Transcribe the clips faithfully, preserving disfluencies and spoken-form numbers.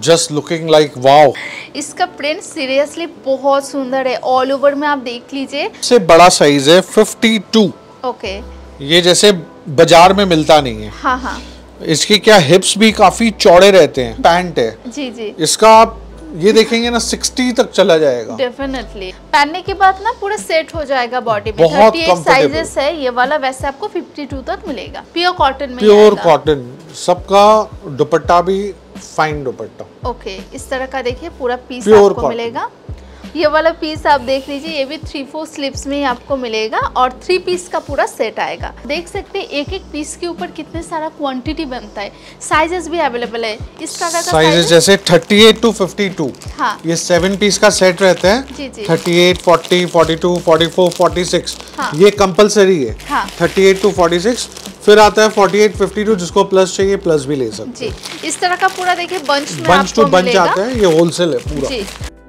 Just looking like wow. इसका print seriously बहुत सुंदर है, ऑल ओवर में आप देख लीजिए। से बड़ा साइज है फिफ्टी टू। ओके, ये जैसे बाजार में मिलता नहीं है। हाँ हाँ। इसकी क्या हिप्स भी काफी चौड़े रहते हैं। पैंट है जी जी। इसका आप ये देखेंगे ना सिक्सटी तक चला जाएगा डेफिनेटली। पहनने के बाद ना पूरा सेट हो जाएगा बॉडी में। बहुत अड़तीस साइजेस है ये वाला, वैसे आपको बावन तक मिलेगा। प्योर कॉटन में, प्योर कॉटन। सबका दुपट्टा भी फाइन दुपट्टा। ओके, इस तरह का देखिए पूरा पीस प्योर आपको मिलेगा। ये वाला पीस आप देख लीजिए, ये भी थ्री फोर स्लिप्स में ही आपको मिलेगा और थ्री पीस का पूरा सेट आएगा। देख सकते हैं एक एक पीस के ऊपर कितने सारा क्वांटिटी बनता है। साइजेस भी अवेलेबल है। इसका का साइजेस जैसे अड़तीस टू बावन। हाँ, ये सेवन पीस का सेट रहता है। जी जी। अड़तीस, चालीस, बयालीस, चौवालीस, छियालीस। हाँ, ये कंपलसरी है। हाँ, अड़तीस टू छियालीस। फिर आता है अड़तालीस, बावन, जिसको प्लस चाहिए प्लस भी ले सकते हैं। जी, इस तरह का पूरा देखिए बंच में बंच टू बंच आता है। ये होलसेल है पूरा। जी।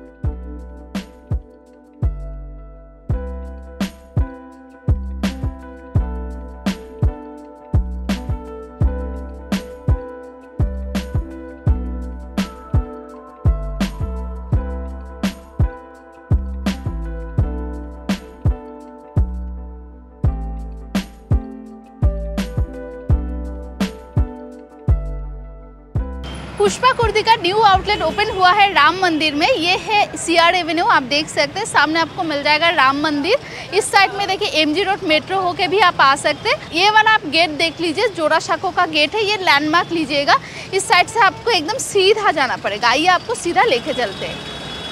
पुष्पा कुर्ती का न्यू आउटलेट ओपन हुआ है राम मंदिर में। ये है सीआर एवेन्यू, आप देख सकते हैं सामने आपको मिल जाएगा राम मंदिर। इस साइड में देखिए एमजी रोड मेट्रो होके भी आप आ सकते हैं। ये वाला आप गेट देख लीजिए, जोड़ा शाखों का गेट है, ये लैंडमार्क लीजिएगा। इस साइड से आपको एकदम सीधा जाना पड़ेगा। आइए आपको सीधा लेके चलते हैं।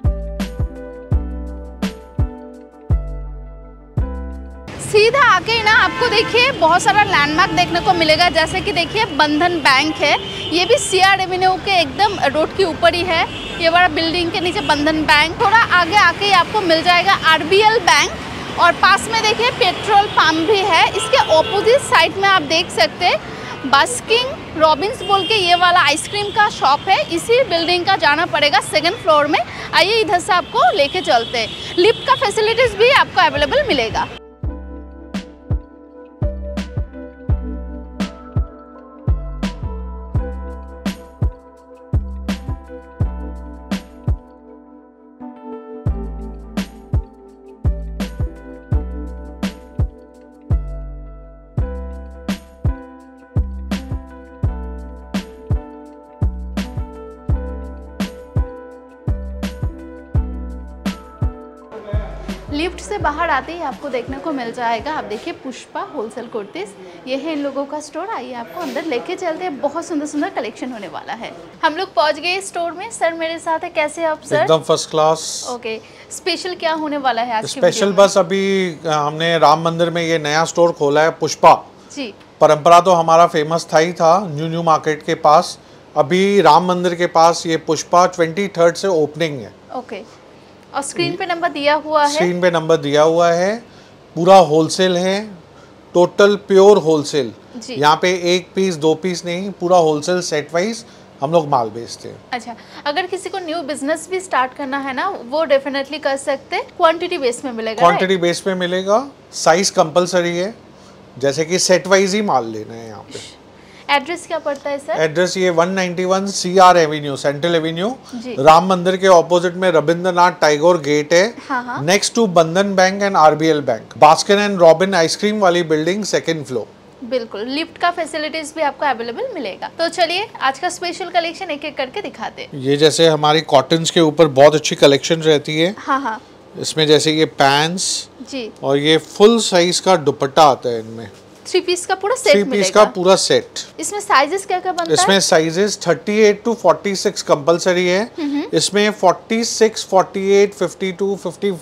सीधा आके ना आपको देखिए बहुत सारा लैंडमार्क देखने को मिलेगा, जैसे कि देखिए बंधन बैंक है। ये भी सीआर एवेन्यू के एकदम रोड के ऊपर ही है। ये बड़ा बिल्डिंग के नीचे बंधन बैंक। थोड़ा आगे आके आपको मिल जाएगा आरबीएल बैंक और पास में देखिए पेट्रोल पंप भी है। इसके ऑपोजिट साइड में आप देख सकते हैं बास्किन रॉबिन्स बोल के ये वाला आइसक्रीम का शॉप है। इसी बिल्डिंग का जाना पड़ेगा सेकंड फ्लोर में। आइए इधर से आपको लेके चलते हैं। लिफ्ट का फैसिलिटीज भी आपको अवेलेबल मिलेगा। लिफ्ट से बाहर आते ही आपको देखने को मिल जाएगा, आप देखिए पुष्पा होलसेल कुर्तीज। ये है इन लोगों का स्टोर। आइए आपको अंदर लेके चलते हैं। बहुत सुंदर सुंदर कलेक्शन होने वाला है। हम लोग पहुंच गए स्टोर में। सर मेरे साथ है, कैसे आप सर? एकदम फर्स्ट क्लास। ओके, स्पेशल क्या होने वाला है आज? स्पेशल बस अभी हमने राम मंदिर में ये नया स्टोर खोला है पुष्पा जी। परंपरा तो हमारा फेमस था ही था न्यू न्यू मार्केट के पास। अभी राम मंदिर के पास ये पुष्पा ट्वेंटी थर्ड से ओपनिंग है। ओके, और स्क्रीन पे नंबर दिया हुआ है। स्क्रीन पे नंबर दिया हुआ है। पूरा होलसेल है, टोटल प्योर होलसेल। यहाँ पे एक पीस दो पीस नहीं, पूरा होलसेल सेट वाइज हम लोग माल बेचते हैं। अच्छा, अगर किसी को न्यू बिजनेस भी स्टार्ट करना है ना, वो डेफिनेटली कर सकते हैं। क्वांटिटी बेस में मिलेगा। क्वांटिटी बेस पे मिलेगा। साइज कंपलसरी है, जैसे कि सेट वाइज ही माल लेना है। यहाँ पे एड्रेस क्या पड़ता है सर? एड्रेस ये one ninety one CR avenue, central avenue, Ram Mandir के ऑपोजिट में रविंद्रनाथ टैगोर गेट है। हाँ हाँ। Next to Bandhan bank and RBL bank. Baskin and Robbin ice cream वाली बिल्डिंग सेकंड फ्लोर। बिल्कुल, लिफ्ट का फैसिलिटीज भी आपको अवेलेबल मिलेगा। तो चलिए आज का स्पेशल कलेक्शन एक एक करके दिखाते हैं। ये जैसे हमारी कॉटन्स के ऊपर बहुत अच्छी कलेक्शन रहती है। हाँ हाँ। इसमें जैसे ये पैंट्स जी, और ये फुल साइज का दुपट्टा आता है। इनमें थ्री पीस का पूरा सेट थ्री पीस का पूरा सेट। इसमें साइजेस क्या क्या बनता है? इसमें साइजेस अड़तीस टू छियालीस कंपलसरी है। इसमें छियालीस, अड़तालीस, बावन,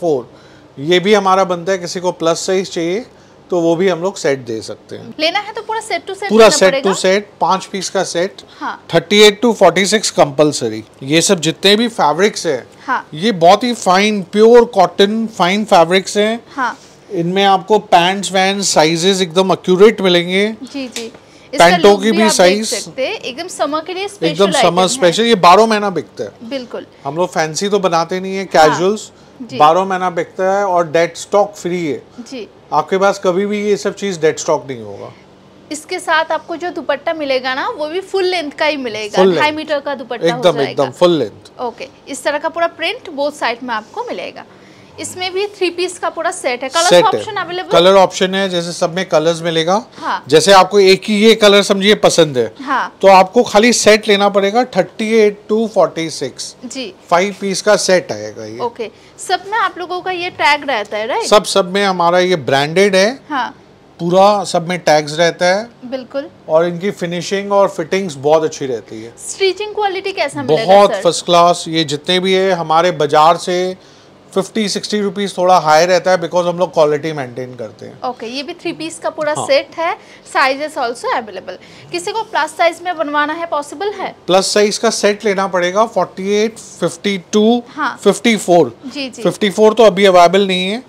चौवन ये भी हमारा बनता है। किसी को प्लस साइज चाहिए तो वो भी हम लोग सेट दे सकते हैं। लेना है तो पूरा सेट टू सेट पूरा सेट टू सेट पांच पीस का सेट। हाँ। अड़तीस टू छियालीस कंपलसरी। ये सब जितने भी फैब्रिक्स है, हाँ। ये बहुत ही fine pure cotton fine fabrics हैं। हाँ। इनमें आपको पैंट्स वैन साइजेस एकदम एक्यूरेट मिलेंगे। जी जी। पैंटों की भी साइज एकदम समर के लिए स्पेशल, एकदम समर स्पेशल। ये बारह महीना बिकता है। बिल्कुल, हम लोग फैंसी तो बनाते नहीं है, कैजुअल्स बारह महीना बिकता है और डेड स्टॉक फ्री है जी। आपके पास कभी भी ये सब चीज डेड स्टॉक नहीं होगा। इसके साथ आपको जो दुपट्टा मिलेगा ना वो भी फुल लेंथ का ही मिलेगा, ढाई मीटर का दुपट्टा हो जाएगा एकदम फुल लेंथ। ओके, इस तरह का पूरा प्रिंट बोथ साइड में आपको मिलेगा। इसमें भी थ्री पीस का पूरा सेट है। Colour option available, colour option है, जैसे सब में कलर्स मिलेगा। हाँ। जैसे आपको एक ही ये कलर समझिए पसंद है, हाँ। तो आपको खाली सेट लेना पड़ेगा अड़तीस टू छियालीस जी, फाइव पीस का सेट आएगा ये। ओके, सब में आप लोगों का ये टैग रहता है राइट? सब सब में हमारा ये ब्रांडेड है। हाँ। पूरा सब में टैग्स रहता है। बिल्कुल। और इनकी फिनिशिंग और फिटिंग्स बहुत अच्छी रहती है। स्टिचिंग क्वालिटी कैसा मिलेगा? बहुत फर्स्ट क्लास। ये जितने भी है हमारे बाजार से फिफ्टी सिक्सटी रुपीज थोड़ा हाई रहता है, बिकॉज हम लोग क्वालिटी मेंटेन करते हैं। ओके, ये भी थ्री पीस का पूरा हाँ। सेट है। Sizes also available. किसी को प्लस साइज में बनवाना है पॉसिबल है? प्लस साइज का सेट लेना पड़ेगा अड़तालीस, बावन, हाँ। चौवन। जी जी। चौवन तो अभी अवेलेबल नहीं है,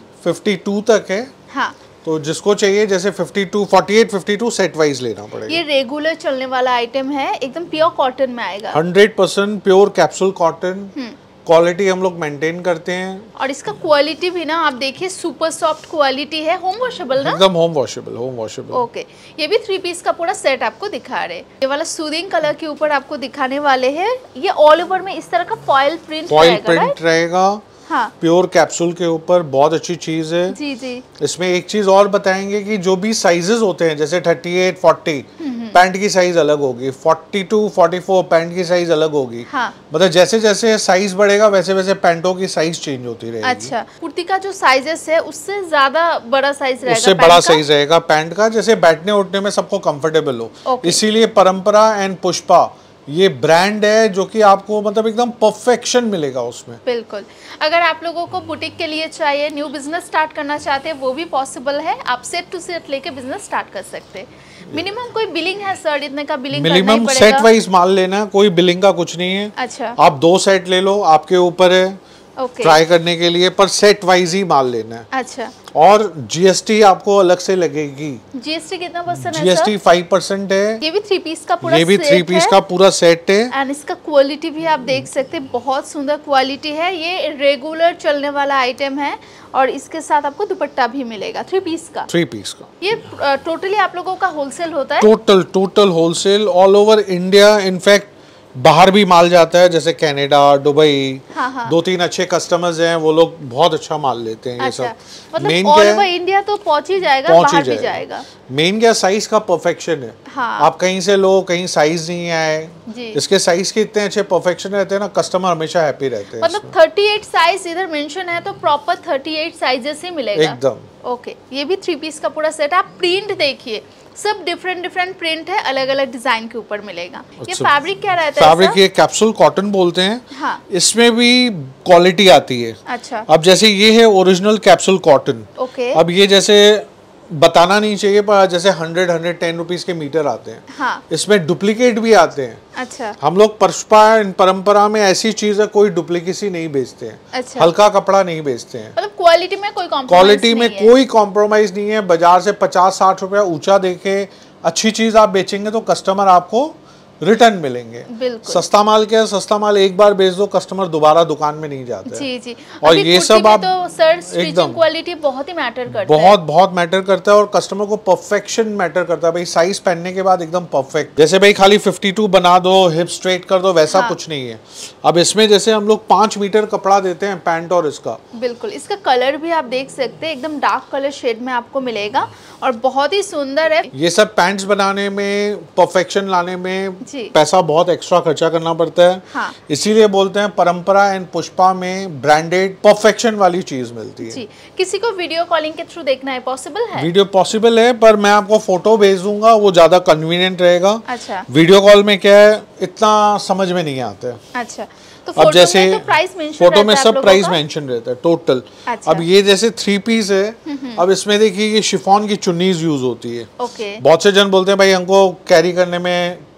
बावन तक है। हाँ। तो जिसको चाहिए जैसे बावन, अड़तालीस, बावन सेट वाइज लेना पड़ेगा। ये रेगुलर चलने वाला आइटम है, एकदम प्योर कॉटन में आएगा। Hundred percent pure capsule cotton, quality हम लोग मेंटेन करते हैं। और इसका क्वालिटी भी ना आप देखिए सुपर सॉफ्ट क्वालिटी है, होम वॉशेबल ना? एकदम home washable, home washable. Okay, ये भी थ्री पीस का पूरा सेट आपको दिखा रहे हैं। ये वाला सूदिंग कलर के ऊपर आपको दिखाने वाले हैं। ये ऑल ओवर में इस तरह का फॉइल प्रिंट फॉइल प्रिंट रहेगा। हाँ। प्योर कैप्सूल के ऊपर, बहुत अच्छी चीज है। जी जी। इसमें एक चीज और बताएंगे कि जो भी साइजेस होते हैं जैसे अड़तीस, चालीस पैंट की साइज अलग होगी, बयालीस, चौवालीस पैंट की साइज अलग होगी। हाँ। मतलब जैसे जैसे साइज बढ़ेगा वैसे वैसे पैंटों की साइज चेंज होती रहेगी। अच्छा, कुर्ती का जो साइजेस है उससे ज्यादा बड़ा साइज रहेगा? उससे बड़ा साइज रहेगा पैंट का, जैसे बैठने उठने में सबको कंफर्टेबल हो। इसीलिए परंपरा एंड पुष्पा ये ब्रांड है जो कि आपको मतलब एकदम परफेक्शन मिलेगा उसमें। बिल्कुल। अगर आप लोगों को बुटीक के लिए चाहिए, न्यू बिजनेस स्टार्ट करना चाहते हैं, वो भी पॉसिबल है। आप सेट टू सेट लेके बिजनेस स्टार्ट कर सकते हैं। मिनिमम कोई बिलिंग है सर? इतने का बिलिंग करना ही पड़ेगा? मिनिमम सेट वाइज माल लेना, कोई बिलिंग का कुछ नहीं है। अच्छा। आप दो सेट ले लो, आपके ऊपर है। ओके। ट्राई करने के लिए, पर सेट वाइज ही माल लेना है। अच्छा। और जीएसटी आपको अलग से लगेगी। जीएसटी कितना परसेंट है? जीएसटी फाइव परसेंट है। ये भी थ्री पीस का पूरा ये भी थ्री पीस का पूरा सेट है। एंड इसका क्वालिटी भी आप देख सकते हैं, बहुत सुंदर क्वालिटी है। ये रेगुलर चलने वाला आइटम है और इसके साथ आपको दुपट्टा भी मिलेगा थ्री पीस का। थ्री पीस का ये टोटली आप लोगों का होलसेल होता है? Total total wholesale all over India. In fact बाहर भी माल जाता है, जैसे कनाडा, दुबई। हाँ हाँ। दो तीन अच्छे कस्टमर्स हैं, वो लोग बहुत अच्छा माल लेते हैं। अच्छा, ये सब मतलब मेन ऑल ओवर इंडिया तो पहुंच ही जाएगा, बाहर भी जाएगा। मेन क्या साइज का परफेक्शन है। हाँ। आप कहीं से लो, कहीं साइज नहीं आए, इसके साइज के इतने अच्छे परफेक्शन रहते हैं ना, कस्टमर हमेशा हैप्पी रहते हैं। मतलब अड़तीस साइज इधर मेंशन है तो प्रॉपर अड़तीस साइजेस ही मिलेगा एकदम। ओके, ये भी थ्री पीस का पूरा सेट। आप प्रिंट देखिए, सब डिफरेंट डिफरेंट प्रिंट है, अलग अलग डिजाइन के ऊपर मिलेगा। ये फैब्रिक क्या रहता है? फैब्रिक ये कैप्सूल कॉटन बोलते हैं। हाँ। इसमें भी क्वालिटी आती है। अच्छा। अब जैसे ये है ओरिजिनल कैप्सूल कॉटन। ओके। अब ये जैसे बताना नहीं चाहिए, पर जैसे हंड्रेड हंड्रेड टेन रुपीज के मीटर आते हैं। हाँ। इसमें डुप्लीकेट भी आते हैं। अच्छा। हम लोग पुष्पा परंपरा में ऐसी चीज है, कोई डुप्लीकेसी नहीं बेचते हैं। अच्छा। हल्का कपड़ा नहीं बेचते हैं। मतलब क्वालिटी में कोई कॉम्प्रोमाइज क्वालिटी में कोई कॉम्प्रोमाइज नहीं है। बाजार से पचास साठ रुपया ऊंचा देके अच्छी चीज आप बेचेंगे तो कस्टमर आपको रिटर्न मिलेंगे। सस्ता माल क्या है, सस्ता माल एक बार बेच दो, कस्टमर दोबारा दुकान में नहीं जाते। जी जी। और ये सब आप तो सर स्टिचिंग क्वालिटी बहुत ही मैटर करता है। बहुत बहुत मैटर करता है और कस्टमर को परफेक्शन मैटर करता है। भाई साइज पहनने के बाद एकदम परफेक्ट, जैसे भाई खाली बावन बना दो, हिप स्ट्रेट कर दो, वैसा हाँ। कुछ नहीं है। अब इसमें जैसे हम लोग पांच मीटर कपड़ा देते हैं पैंट और इसका। बिल्कुल। इसका कलर भी आप देख सकते हैं, एकदम डार्क कलर शेड में आपको मिलेगा और बहुत ही सुंदर है। ये सब पैंट्स बनाने में, परफेक्शन लाने में पैसा बहुत एक्स्ट्रा खर्चा करना पड़ता है। हाँ। इसीलिए बोलते हैं परंपरा एंड पुष्पा में ब्रांडेड परफेक्शन वाली चीज मिलती है। जी। किसी को वीडियो कॉलिंग के थ्रू देखना है, पॉसिबल है? वीडियो पॉसिबल है, पर मैं आपको फोटो भेज दूंगा, वो ज्यादा कन्वीनियंट रहेगा। अच्छा। वीडियो कॉल में क्या है, इतना समझ में नहीं आता। अच्छा। तो अब जैसे में तो प्राइस मेंशन फोटो में सब प्राइस मेंशन रहता है टोटल। अच्छा। अब ये जैसे थ्री पीस है, अब इसमें देखिए ये शिफॉन की चुन्नीज यूज होती है। ओके। बहुत से जन बोलते हैं भाई हमको कैरी करने में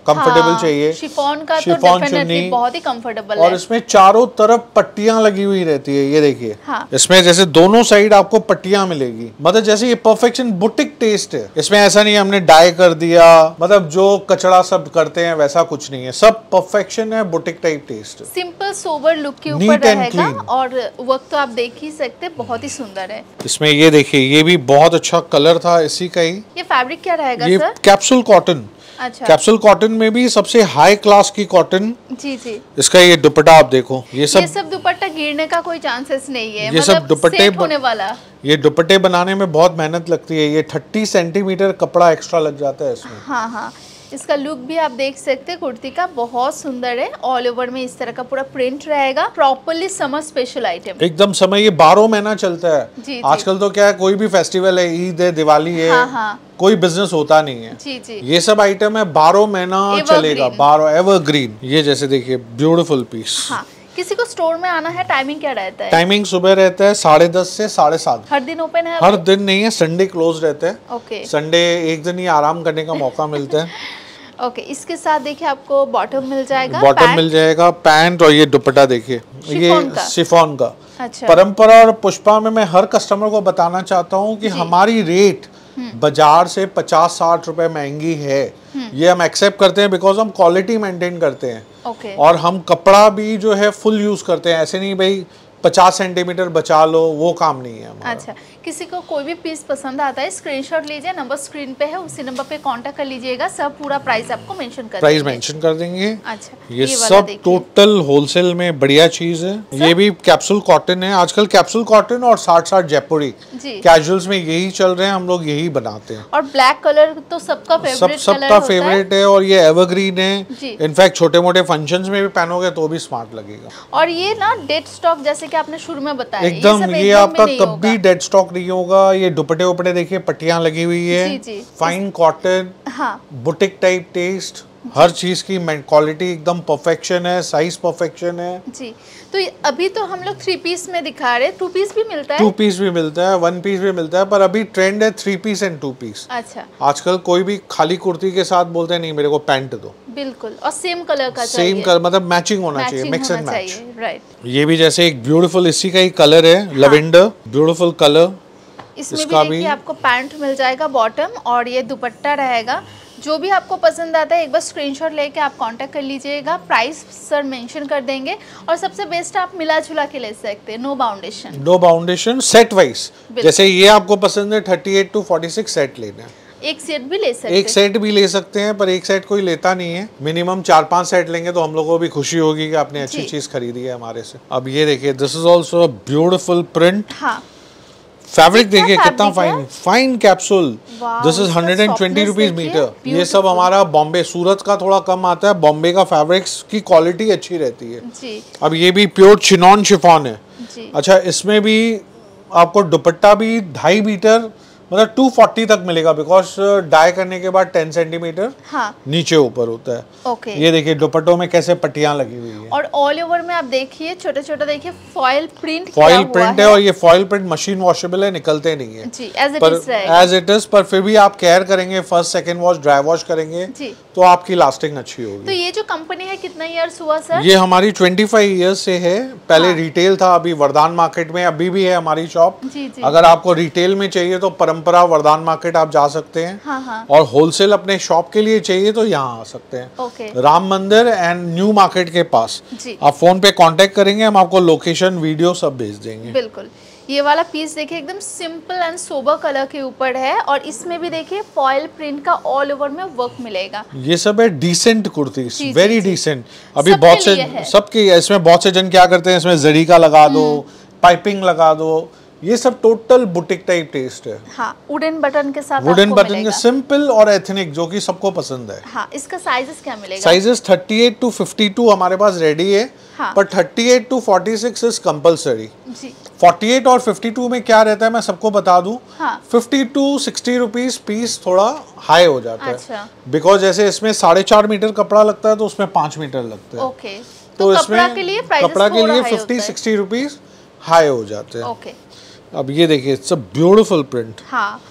कंफर्टेबल हाँ, चाहिए। शिफॉन का तो डेफिनेटली बहुत ही कंफर्टेबल है। और इसमें चारों तरफ पट्टियां लगी हुई रहती है, ये देखिए हाँ। इसमें जैसे दोनों साइड आपको पट्टियां मिलेगी, मतलब जैसे ये परफेक्शन बुटीक टेस्ट है। इसमें ऐसा नहीं हमने डाई कर दिया, मतलब जो कचड़ा सब करते हैं वैसा कुछ नहीं है, सब परफेक्शन है, boutique type taste. Simple sober look के ऊपर रहेगा और वर्क तो आप देख ही सकते, बहुत ही सुंदर है। इसमें ये देखिए, ये भी बहुत अच्छा कलर था इसी का ही। ये फैब्रिक क्या रहेगा ये सर? Capsule cotton. अच्छा। कैप्सूल कॉटन में भी सबसे हाई क्लास की कॉटन। जी जी। इसका ये दुपट्टा आप देखो, ये सब ये सब दुपट्टा गिरने का कोई चांसेस नहीं है, ये मतलब सब दुपट्टे होने वाला। ये दुपट्टे बनाने में बहुत मेहनत लगती है, ये तीस सेंटीमीटर कपड़ा एक्स्ट्रा लग जाता है इसमें। हाँ हाँ, इसका लुक भी आप देख सकते हैं कुर्ती का, बहुत सुंदर है। ऑल ओवर में इस तरह का पूरा प्रिंट रहेगा, प्रॉपर्ली समर स्पेशल आइटम। एकदम समय, ये बारह महीना चलता है। जी, आजकल तो क्या है, कोई भी फेस्टिवल है, ईद है, दिवाली है, हाँ, हाँ। कोई बिजनेस होता नहीं है। जी जी। ये सब आइटम है बारह महीना चलेगा, बारह एवरग्रीन। ये जैसे देखिए ब्यूटीफुल पीस। हाँ। किसी को स्टोर में आना है, टाइमिंग क्या रहता है? टाइमिंग सुबह रहता है साढ़े दस से साढ़े सात। हर दिन ओपन है? हर दिन नहीं है, संडे क्लोज रहता है। ओके। संडे एक दिन ही आराम करने का मौका मिलता है। ओके okay, इसके साथ देखिए आपको बॉटम मिल जाएगा, बॉटम मिल जाएगा, पैंट, और ये दुपट्टा देखिए, ये शिफॉन का। अच्छा। परंपरा और पुष्पा में मैं हर कस्टमर को बताना चाहता हूँ कि हमारी रेट बाजार से पचास साठ रुपए महंगी है, ये हम एक्सेप्ट करते हैं बिकॉज हम क्वालिटी मेंटेन करते हैं। okay. और हम कपड़ा भी जो है फुल यूज करते हैं, ऐसे नहीं भाई पचास सेंटीमीटर बचा लो, वो काम नहीं है हमारा। अच्छा, किसी को कोई भी पीस पसंद आता है, स्क्रीनशॉट लीजिए, नंबर स्क्रीन पे है, उसी नंबर पे कांटेक्ट कर लीजिएगा, सब पूरा प्राइस आपको मेंशन कर प्राइस मेंशन कर देंगे। अच्छा, ये, ये सब टोटल होलसेल में बढ़िया चीज है। ये भी कैप्सूल कॉटन है, आजकल कैप्सूल कॉटन और साठ साठ जयपुरी कैजुअल्स में यही चल रहे हैं, हम लोग यही बनाते हैं। और ब्लैक कलर तो सबका फेवरेट, सब सबका फेवरेट है, और ये एवरग्रीन है, इनफैक्ट छोटे मोटे फंक्शंस में भी पहनोगे तो भी स्मार्ट लगेगा। और ये ना डेड स्टॉक, जैसे कि आपने शुरू में बताया, एकदम ये, ये आपका कभी डेड स्टॉक नहीं होगा। ये दुपट्टे उपटे देखिए, पट्टियां लगी हुई है, जी जी। फाइन कॉटन, हाँ। बुटीक टाइप टेस्ट, हर चीज की क्वालिटी एकदम परफेक्शन है, साइज परफेक्शन है। जी, तो अभी तो हम लोग थ्री पीस में दिखा रहे हैं, टू पीस भी मिलता है? टू पीस भी मिलता है, वन पीस भी मिलता है, पर अभी ट्रेंड है three piece and two piece. अच्छा। आजकल कोई भी खाली कुर्ती के साथ बोलते हैं नहीं मेरे को पैंट दो। बिल्कुल, और सेम कलर का सेम कलर, मतलब मैचिंग होना चाहिए, मिक्स एंड मैच। राइट। ये भी जैसे एक ब्यूटीफुल इसी का ही कलर है, लेवेंडर, ब्यूटीफुल कलर। इसमें भी देखिए आपको पैंट मिल जाएगा, बॉटम, और ये दुपट्टा रहेगा। जो भी आपको पसंद आता है एक बार स्क्रीनशॉट लेके आप कांटेक्ट कर लीजिएगा, प्राइस सर मेंशन कर देंगे, और सबसे बेस्ट आप मिला जुला के ले सकते हैं, no boundation. No boundation, set wise, जैसे ये आपको पसंद है thirty eight to forty six set लेना है, एक सेट भी ले सकते हैं। एक सेट भी ले सकते हैं, पर एक सेट कोई लेता नहीं है, मिनिमम चार पांच सेट लेंगे तो हम लोगों को भी खुशी होगी कि आपने अच्छी चीज खरीदी है हमारे से। अब ये देखिए, this is also beautiful print. हाँ, फैब्रिक देखिए कितना fine, fine capsule. This is hundred and twenty rupees metre. ये सब हमारा बॉम्बे, सूरत का थोड़ा कम आता है, बॉम्बे का फैब्रिक्स की क्वालिटी अच्छी रहती है जी। अब ये भी प्योर चिनॉन शिफॉन है जी। अच्छा, इसमें भी आपको दुपट्टा भी ढाई मीटर, मतलब टू फोर्टी तक मिलेगा, बिकॉज डाई करने के बाद टेन सेंटीमीटर हाँ। नीचे ऊपर होता है। ओके। ये देखिए दुपट्टों में कैसे पट्टियां लगी हुई है, और ऑल ओवर में आप देखिए छोटे छोटे देखिए फॉइल प्रिंट फॉइल प्रिंट है, और ये फॉइल प्रिंट मशीन वॉशेबल है, निकलते नहीं है जी, एज इट इज रहेगा, एज इट इज। पर फिर भी आप केयर करेंगे, first second wash, dry wash करेंगे जी, तो आपकी लास्टिंग अच्छी होगी। तो ये जो कंपनी है कितना ईयर्स हुआ सर? ये हमारी ट्वेंटी फाइव ईयर्स से है, पहले हाँ। रिटेल था, अभी वरदान मार्केट में अभी भी है हमारी शॉप। अगर आपको रिटेल में चाहिए तो परंपरा वरदान मार्केट आप जा सकते हैं हाँ हाँ। और होलसेल अपने शॉप के लिए चाहिए तो यहाँ आ सकते हैं ओके। राम मंदिर एंड न्यू मार्केट के पास जी। आप फोन पे कांटेक्ट करेंगे, हम आपको लोकेशन वीडियो सब भेज देंगे। बिल्कुल। ये वाला पीस देखिए एकदम सिंपल एंड सोबर कलर के ऊपर है, और इसमें भी देखिए फॉइल प्रिंट का ऑल ओवर में वर्क मिलेगा। ये सब है डिसेंट कुर्ती, वेरी डिसेंट। अभी बहुत से सबके इसमें बहुत से जन क्या करते हैं, इसमें जरी का लगा दो, पाइपिंग लगा दो, ये सब टोटल बुटीक टाइप टेस्ट है हाँ, वुडन बटन के साथ वुडन बटन के सिंपल और एथनिक, जो कि सबको पसंद है हाँ। इसका साइजेस क्या मिलेगा? Sizes thirty eight to fifty two हमारे पास रेडी है हाँ। पर thirty eight to forty six is compulsory. Forty eight और फिफ्टी टू में क्या रहता है मैं सबको बता दूं, हाँ। Fifty two sixty rupees piece थोड़ा हाई हो जाता अच्छा। है, बिकॉज जैसे इसमें साढ़े चार मीटर कपड़ा लगता है तो उसमें पांच मीटर लगता है ओके। तो, तो इसमें कपड़ा के लिए कपड़ा के लिए फिफ्टी सिक्सटी रुपीज हाई हो जाते हैं ओके। अब ये देखिए इट्स अ ब्यूटीफुल प्रिंट हाँ।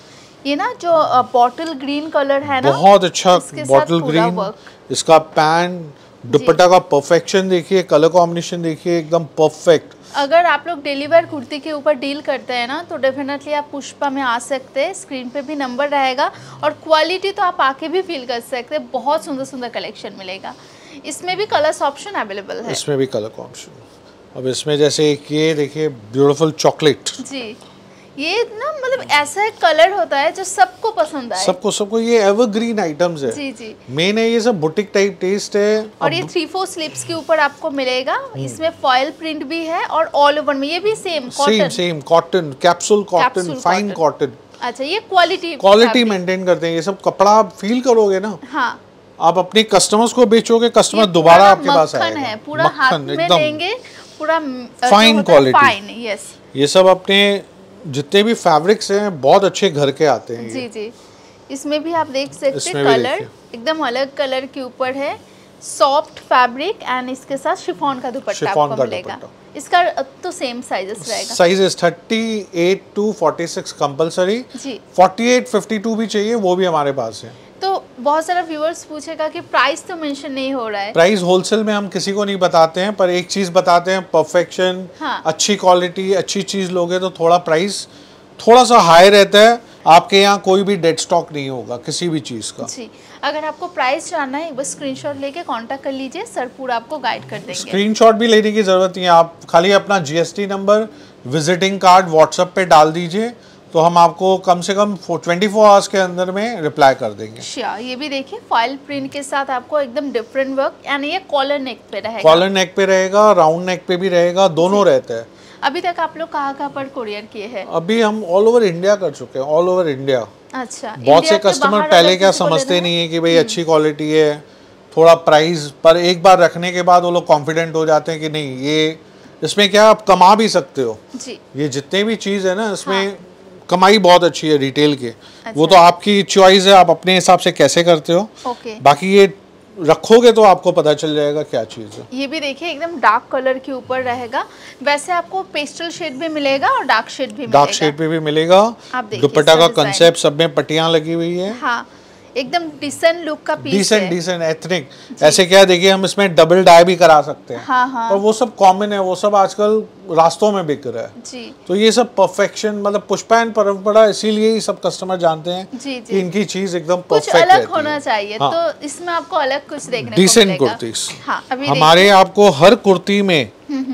ये ना जो बॉटल ग्रीन कलर है ना, बहुत अच्छा बॉटल ग्रीन, इसका पैन, दुपट्टा का परफेक्शन देखिए, कलर कॉम्बिनेशन देखिए, एकदम परफेक्ट। अगर आप लोग डेली वेयर कुर्ती के ऊपर डील करते हैं ना, तो डेफिनेटली आप पुष्पा में आ सकते हैं। स्क्रीन पे भी नंबर रहेगा और क्वालिटी तो आप आके भी फील कर सकते हैं। बहुत सुंदर सुंदर कलेक्शन मिलेगा। इसमें भी कलर्स ऑप्शन अवेलेबल है। इसमें भी कलर ऑप्शन। अब इसमें जैसे एक ये देखिए ब्यूटीफुल चॉकलेट जी, ये ना मतलब ऐसा एक कलर होता है जो सबको पसंद आए, सबको सबको ये एवरग्रीन आइटम्स है। जी जी, मेन है ये सब बुटीक टाइप टेस्ट है। और ये थ्री फोर स्लिप्स के ऊपर आपको मिलेगा। इसमें फॉयल प्रिंट भी है और ऑल ओवर में ये भी same same same cotton, capsule cotton, fine cotton. अच्छा, ये क्वालिटी क्वालिटी मेंटेन करते हैं। ये सब कपड़ा आप फील करोगे ना, हाँ, आप अपने कस्टमर्स को बेचोगे, कस्टमर दोबारा आपके पास आएगा। है पूरा हाथ में लेंगे, पूरा फाइन क्वालिटी। Fine, yes. ये सब अपने जितने भी फैब्रिक्स हैं बहुत अच्छे घर के आते हैं। जी जी, इसमें भी आप देख सकते हैं कलर एकदम अलग कलर के ऊपर है, सॉफ्ट फैब्रिक एंड इसके साथ शिफॉन का दुपट्टा आपको मिलेगा। इसका तो सेम साइजेस रहेगा, साइजेस अड़तीस टू छियालीस कंपलसरी जी, अड़तालीस बावन भी चाहिए, वो भी हमारे पास है। तो बहुत सारा व्यूअर्स पूछेगा कि प्राइस तो मेंशन नहीं हो रहा है। प्राइस होलसेल में हम किसी को नहीं बताते हैं, पर एक चीज बताते हैं, परफेक्शन, हाँ, अच्छी क्वालिटी, अच्छी चीज लोगे तो थोड़ा प्राइस थोड़ा सा हाई रहता है। आपके यहाँ कोई भी डेड स्टॉक नहीं होगा किसी भी चीज का। जी, अगर आपको प्राइस जानना है बस स्क्रीनशॉट लेके कांटेक्ट कर लीजिए, सर पूरा आपको गाइड कर देंगे। स्क्रीनशॉट भी लेने की जरूरत नहीं है, आप खाली अपना GST number, visiting card WhatsApp पे डाल दीजिए, तो हम आपको कम से कम चौबीस आवर्स के अंदर में रिप्लाई कर देंगे। श्योर। ये भी देखिए फॉइल प्रिंट के साथ आपको एकदम डिफरेंट वर्क, यानी ये कॉलर नेक पे रहेगा। कॉलर नेक पे रहेगा, राउंड नेक पे भी रहेगा, दोनों रहते हैं। अभी तक आप लोग कहाँ कहाँ पर कुरियर किए हैं? अभी हम ऑल ओवर इंडिया कर चुके हैं, ऑल ओवर इंडिया। अच्छा, बहुत से कस्टमर पहले क्या समझते नहीं है कि भाई अच्छी क्वालिटी है, थोड़ा प्राइस, पर एक बार रखने के बाद वो लोग कॉन्फिडेंट हो जाते हैं कि नहीं, ये इसमें क्या आप कमा भी सकते हो जी। ये जितने भी चीज़ है ना, इसमें हाँ, कमाई बहुत अच्छी है रिटेल के। अच्छा। वो तो आपकी चॉइस है, आप अपने हिसाब से कैसे करते हो। ओके। बाकी ये रखोगे तो आपको पता चल जाएगा क्या चीज़ है। ये भी देखिए एकदम डार्क कलर के ऊपर रहेगा। वैसे आपको पेस्टल शेड भी मिलेगा और डार्क शेड भी मिलेगा। डार्क शेड पे भी मिलेगा। दुपट्टा का कंसेप्ट सब में पट्टियां लगी हुई है। हाँ, एकदम डिसेंट लुक का पीस डिसेंट डिसेंट एथनिक। ऐसे क्या देखिए, हम इसमें डबल डाई भी करा सकते हैं। हाँ हाँ। और वो सब कॉमन है, वो सब आजकल रास्तों में बिक रहा है जी। तो ये सब परफेक्शन, मतलब पुष्पा एंड परंपरा, इसीलिए ही सब कस्टमर जानते हैं जी, जी। कि इनकी चीज एकदम परफेक्ट कुछ अलग होना चाहिए। हाँ। तो इसमें आपको अलग कुछ देखने को मिलेगा। डिसेंट कुर्तीज। हाँ, हमारे आपको हर कुर्ती में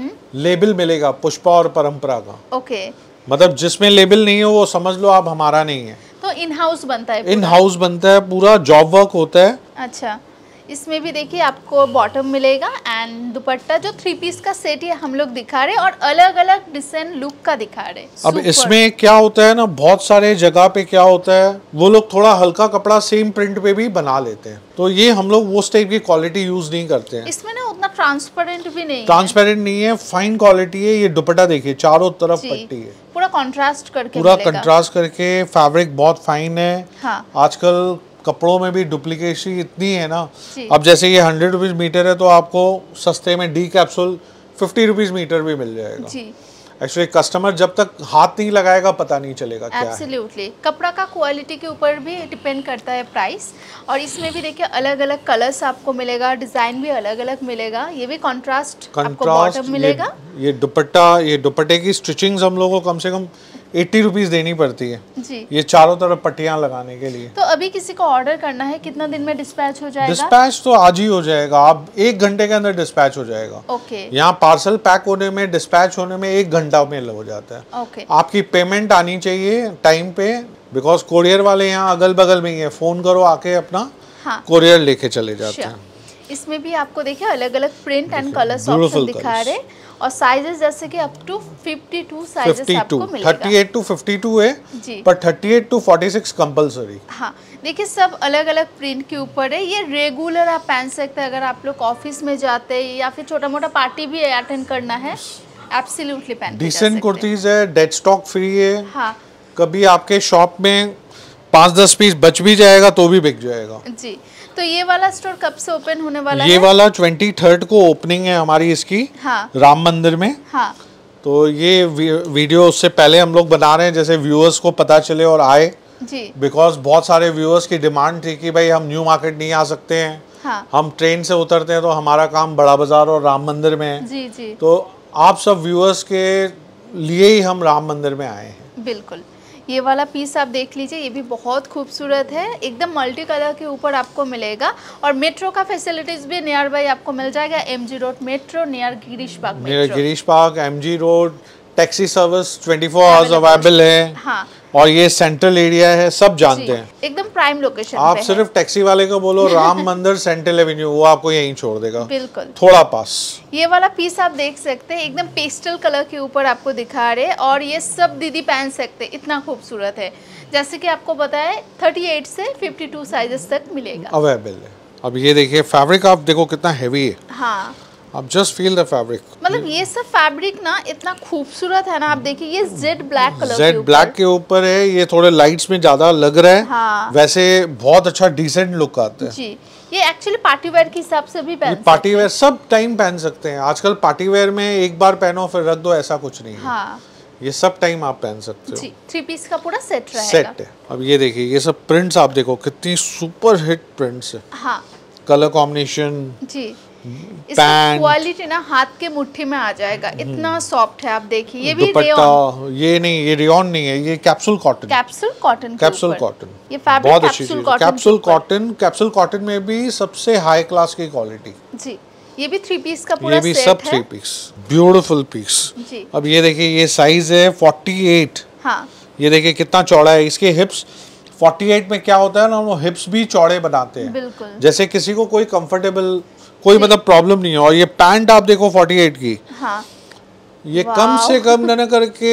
लेबल मिलेगा पुष्पा और परंपरा का। ओके, मतलब जिसमें लेबल नहीं है वो समझ लो आप हमारा नहीं है। तो इन हाउस बनता है, इन हाउस बनता है, पूरा जॉब वर्क होता है। अच्छा, इसमें भी देखिए आपको बॉटम मिलेगा एंड दुपट्टा जो थ्री पीस का सेट ही हम लोग दिखा रहे हैं और अलग अलग डिसेंट लुक का दिखा रहे हैं। अब इसमें क्या होता है ना, बहुत सारे जगह पे क्या होता है, वो लोग थोड़ा हल्का कपड़ा सेम प्रिंट पे भी बना लेते हैं, तो ये हम लोग वो टाइप की क्वालिटी यूज नहीं करते हैं। इसमें ना उतना ट्रांसपेरेंट भी नहीं ट्रांसपेरेंट नहीं है, फाइन क्वालिटी है। ये दुपट्टा देखिए, चारों तरफ पट्टी है, पूरा कंट्रास्ट करके पूरा कंट्रास्ट करके, फैब्रिक बहुत फाइन है। हाँ। आजकल कपड़ों में भी डुप्लीकेशन इतनी है ना। अब जैसे ये हंड्रेड रुपीज मीटर है, तो आपको सस्ते में the capsule fifty rupees metre भी मिल जाएगा जी। एक्चुअली कस्टमर जब तक हाथ नहीं लगाएगा पता नहीं चलेगा क्या है। एब्सोल्युटली, कपड़ा का क्वालिटी के ऊपर भी डिपेंड करता है प्राइस। और इसमें भी देखिए अलग अलग कलर्स आपको मिलेगा, डिजाइन भी अलग अलग मिलेगा। ये भी कंट्रास्ट आपको बॉटम मिलेगा। ये, ये दुपट्टा, ये दुपट्टे की स्टिचिंग हम लोगों को कम से कम अस्सी रुपीस देनी पड़ती है जी। ये चारों तरफ पट्टियां लगाने के लिए। तो अभी किसी को ऑर्डर करना है, कितना दिन में डिस्पैच हो जाएगा? डिस्पैच तो आज ही हो जाएगा, आप एक घंटे के अंदर डिस्पैच हो जाएगा। ओके। यहाँ पार्सल पैक होने में, डिस्पैच होने में एक घंटा में हो जाता है। ओके। आपकी पेमेंट आनी चाहिए टाइम पे, बिकॉज कोरियर वाले यहाँ अगल बगल में ही है, फोन करो आके अपना हाँ। कोरियर लेके चले जाते हैं। इसमें भी आपको देखिए अलग अलग प्रिंट एंड कलर्स ऑप्शन दिखा रहे और साइजेस जैसे कि अप टू बावन साइजेस आपको मिलेगा। अड़तीस टू बावन है जी, पर अड़तीस टू छियालीस कंपलसरी। हाँ, देखिए सब अलग अलग प्रिंट के ऊपर है। ये रेगुलर आप पहन सकते हैं, अगर आप लोग ऑफिस में जाते हैं या फिर छोटा मोटा पार्टी भी अटेंड करना है, एब्सोल्युटली पहन। डिसेंट कुर्तीज है, डेड स्टॉक फ्री है। हाँ, कभी आपके शॉप में पाँच दस पीस बच भी जाएगा तो भी बिक जाएगा जी। तो ये वाला स्टोर कब से ओपन होने वाला ये है? ये वाला ट्वेंटी थर्ड को ओपनिंग है हमारी इसकी। हाँ। राम मंदिर में। हाँ। तो ये वीडियो उससे पहले हम लोग बना रहे हैं, जैसे व्यूअर्स को पता चले और आए जी, बिकॉज बहुत सारे व्यूअर्स की डिमांड थी कि भाई हम न्यू मार्केट नहीं आ सकते हैं। हाँ। हम ट्रेन से उतरते हैं तो हमारा काम बड़ा बाजार और राम मंदिर में है। जी जी। तो आप सब व्यूअर्स के लिए ही हम राम मंदिर में आए हैं। बिल्कुल, ये वाला पीस आप देख लीजिए, ये भी बहुत खूबसूरत है, एकदम मल्टी कलर के ऊपर आपको मिलेगा। और मेट्रो का फैसिलिटीज भी नियर बाई आपको मिल जाएगा, MG road metro near Girish park. Near Girish park, MG road, taxi service twenty four hours available है। हाँ। और ये सेंट्रल एरिया है, सब जानते हैं, एकदम प्राइम लोकेशन आप पे सिर्फ टैक्सी वाले को बोलो राम मंदिर सेंट्रल एवेन्यू, वो आपको यहीं छोड़ देगा। बिल्कुल, थोड़ा पास। ये वाला पीस आप देख सकते हैं, एकदम पेस्टल कलर के ऊपर आपको दिखा रहे, और ये सब दीदी पहन सकते हैं, इतना खूबसूरत है। जैसे कि आपको बताया अड़तीस से बावन साइजेस तक मिलेगा, अवेलेबल है। अब ये देखिए फैब्रिक, आप देखो कितना हैवी है। हाँ, आप जस्ट फील द फैब्रिक। मतलब ये सब फैब्रिक ना इतना खूबसूरत है ना, आप देखिए ये jet black colour jet black के ऊपर है, ये थोड़े लाइट्स में ज्यादा लग रहा है। हाँ। वैसे बहुत अच्छा डिसेंट लुक आता है जी। ये एक्चुअली पार्टी वेयर के हिसाब से भी पहन सकते हैं, पार्टी वेयर सब टाइम पहन सकते हैं। आजकल पार्टी वेयर में एक बार पहनो फिर रख दो, ऐसा कुछ नहीं है। हाँ। ये सब टाइम आप पहन सकते हो। जी, थ्री पीस का पूरा सेट रहेगा। सेट है। अब ये देखिए ये सब प्रिंट्स आप देखो कितनी सुपर हिट प्रिंट्स है। हाँ। कलर कॉम्बिनेशन जी, इसका क्वालिटी ना हाथ के मुट्ठी में आ जाएगा, इतना सॉफ्ट है। आप देखिए ये भी रेयन, ये नहीं, ये रेयन नहीं है, ये capsule cotton. Capsule cotton, capsule cotton, ये फैब्रिक बहुत अच्छी चीज है। कैप्सूल कॉटन, कैप्सूल कॉटन में भी सबसे हाई क्लास की क्वालिटी जी। ये भी थ्री पीस का पूरा ये भी सेट सब थ्री पीस, ब्यूटीफुल पीस जी। अब ये देखिए ये साइज है अड़तालीस। हाँ। ये देखिए कितना चौड़ा है, इसके हिप्स अड़तालीस में क्या होता है ना, वो हिप्स भी चौड़े बनाते हैं। बिल्कुल। जैसे किसी को कोई कंफर्टेबल कोई मतलब प्रॉब्लम नहीं है। और ये पैंट आप देखो अड़तालीस की। हाँ। ये कम से कम न करके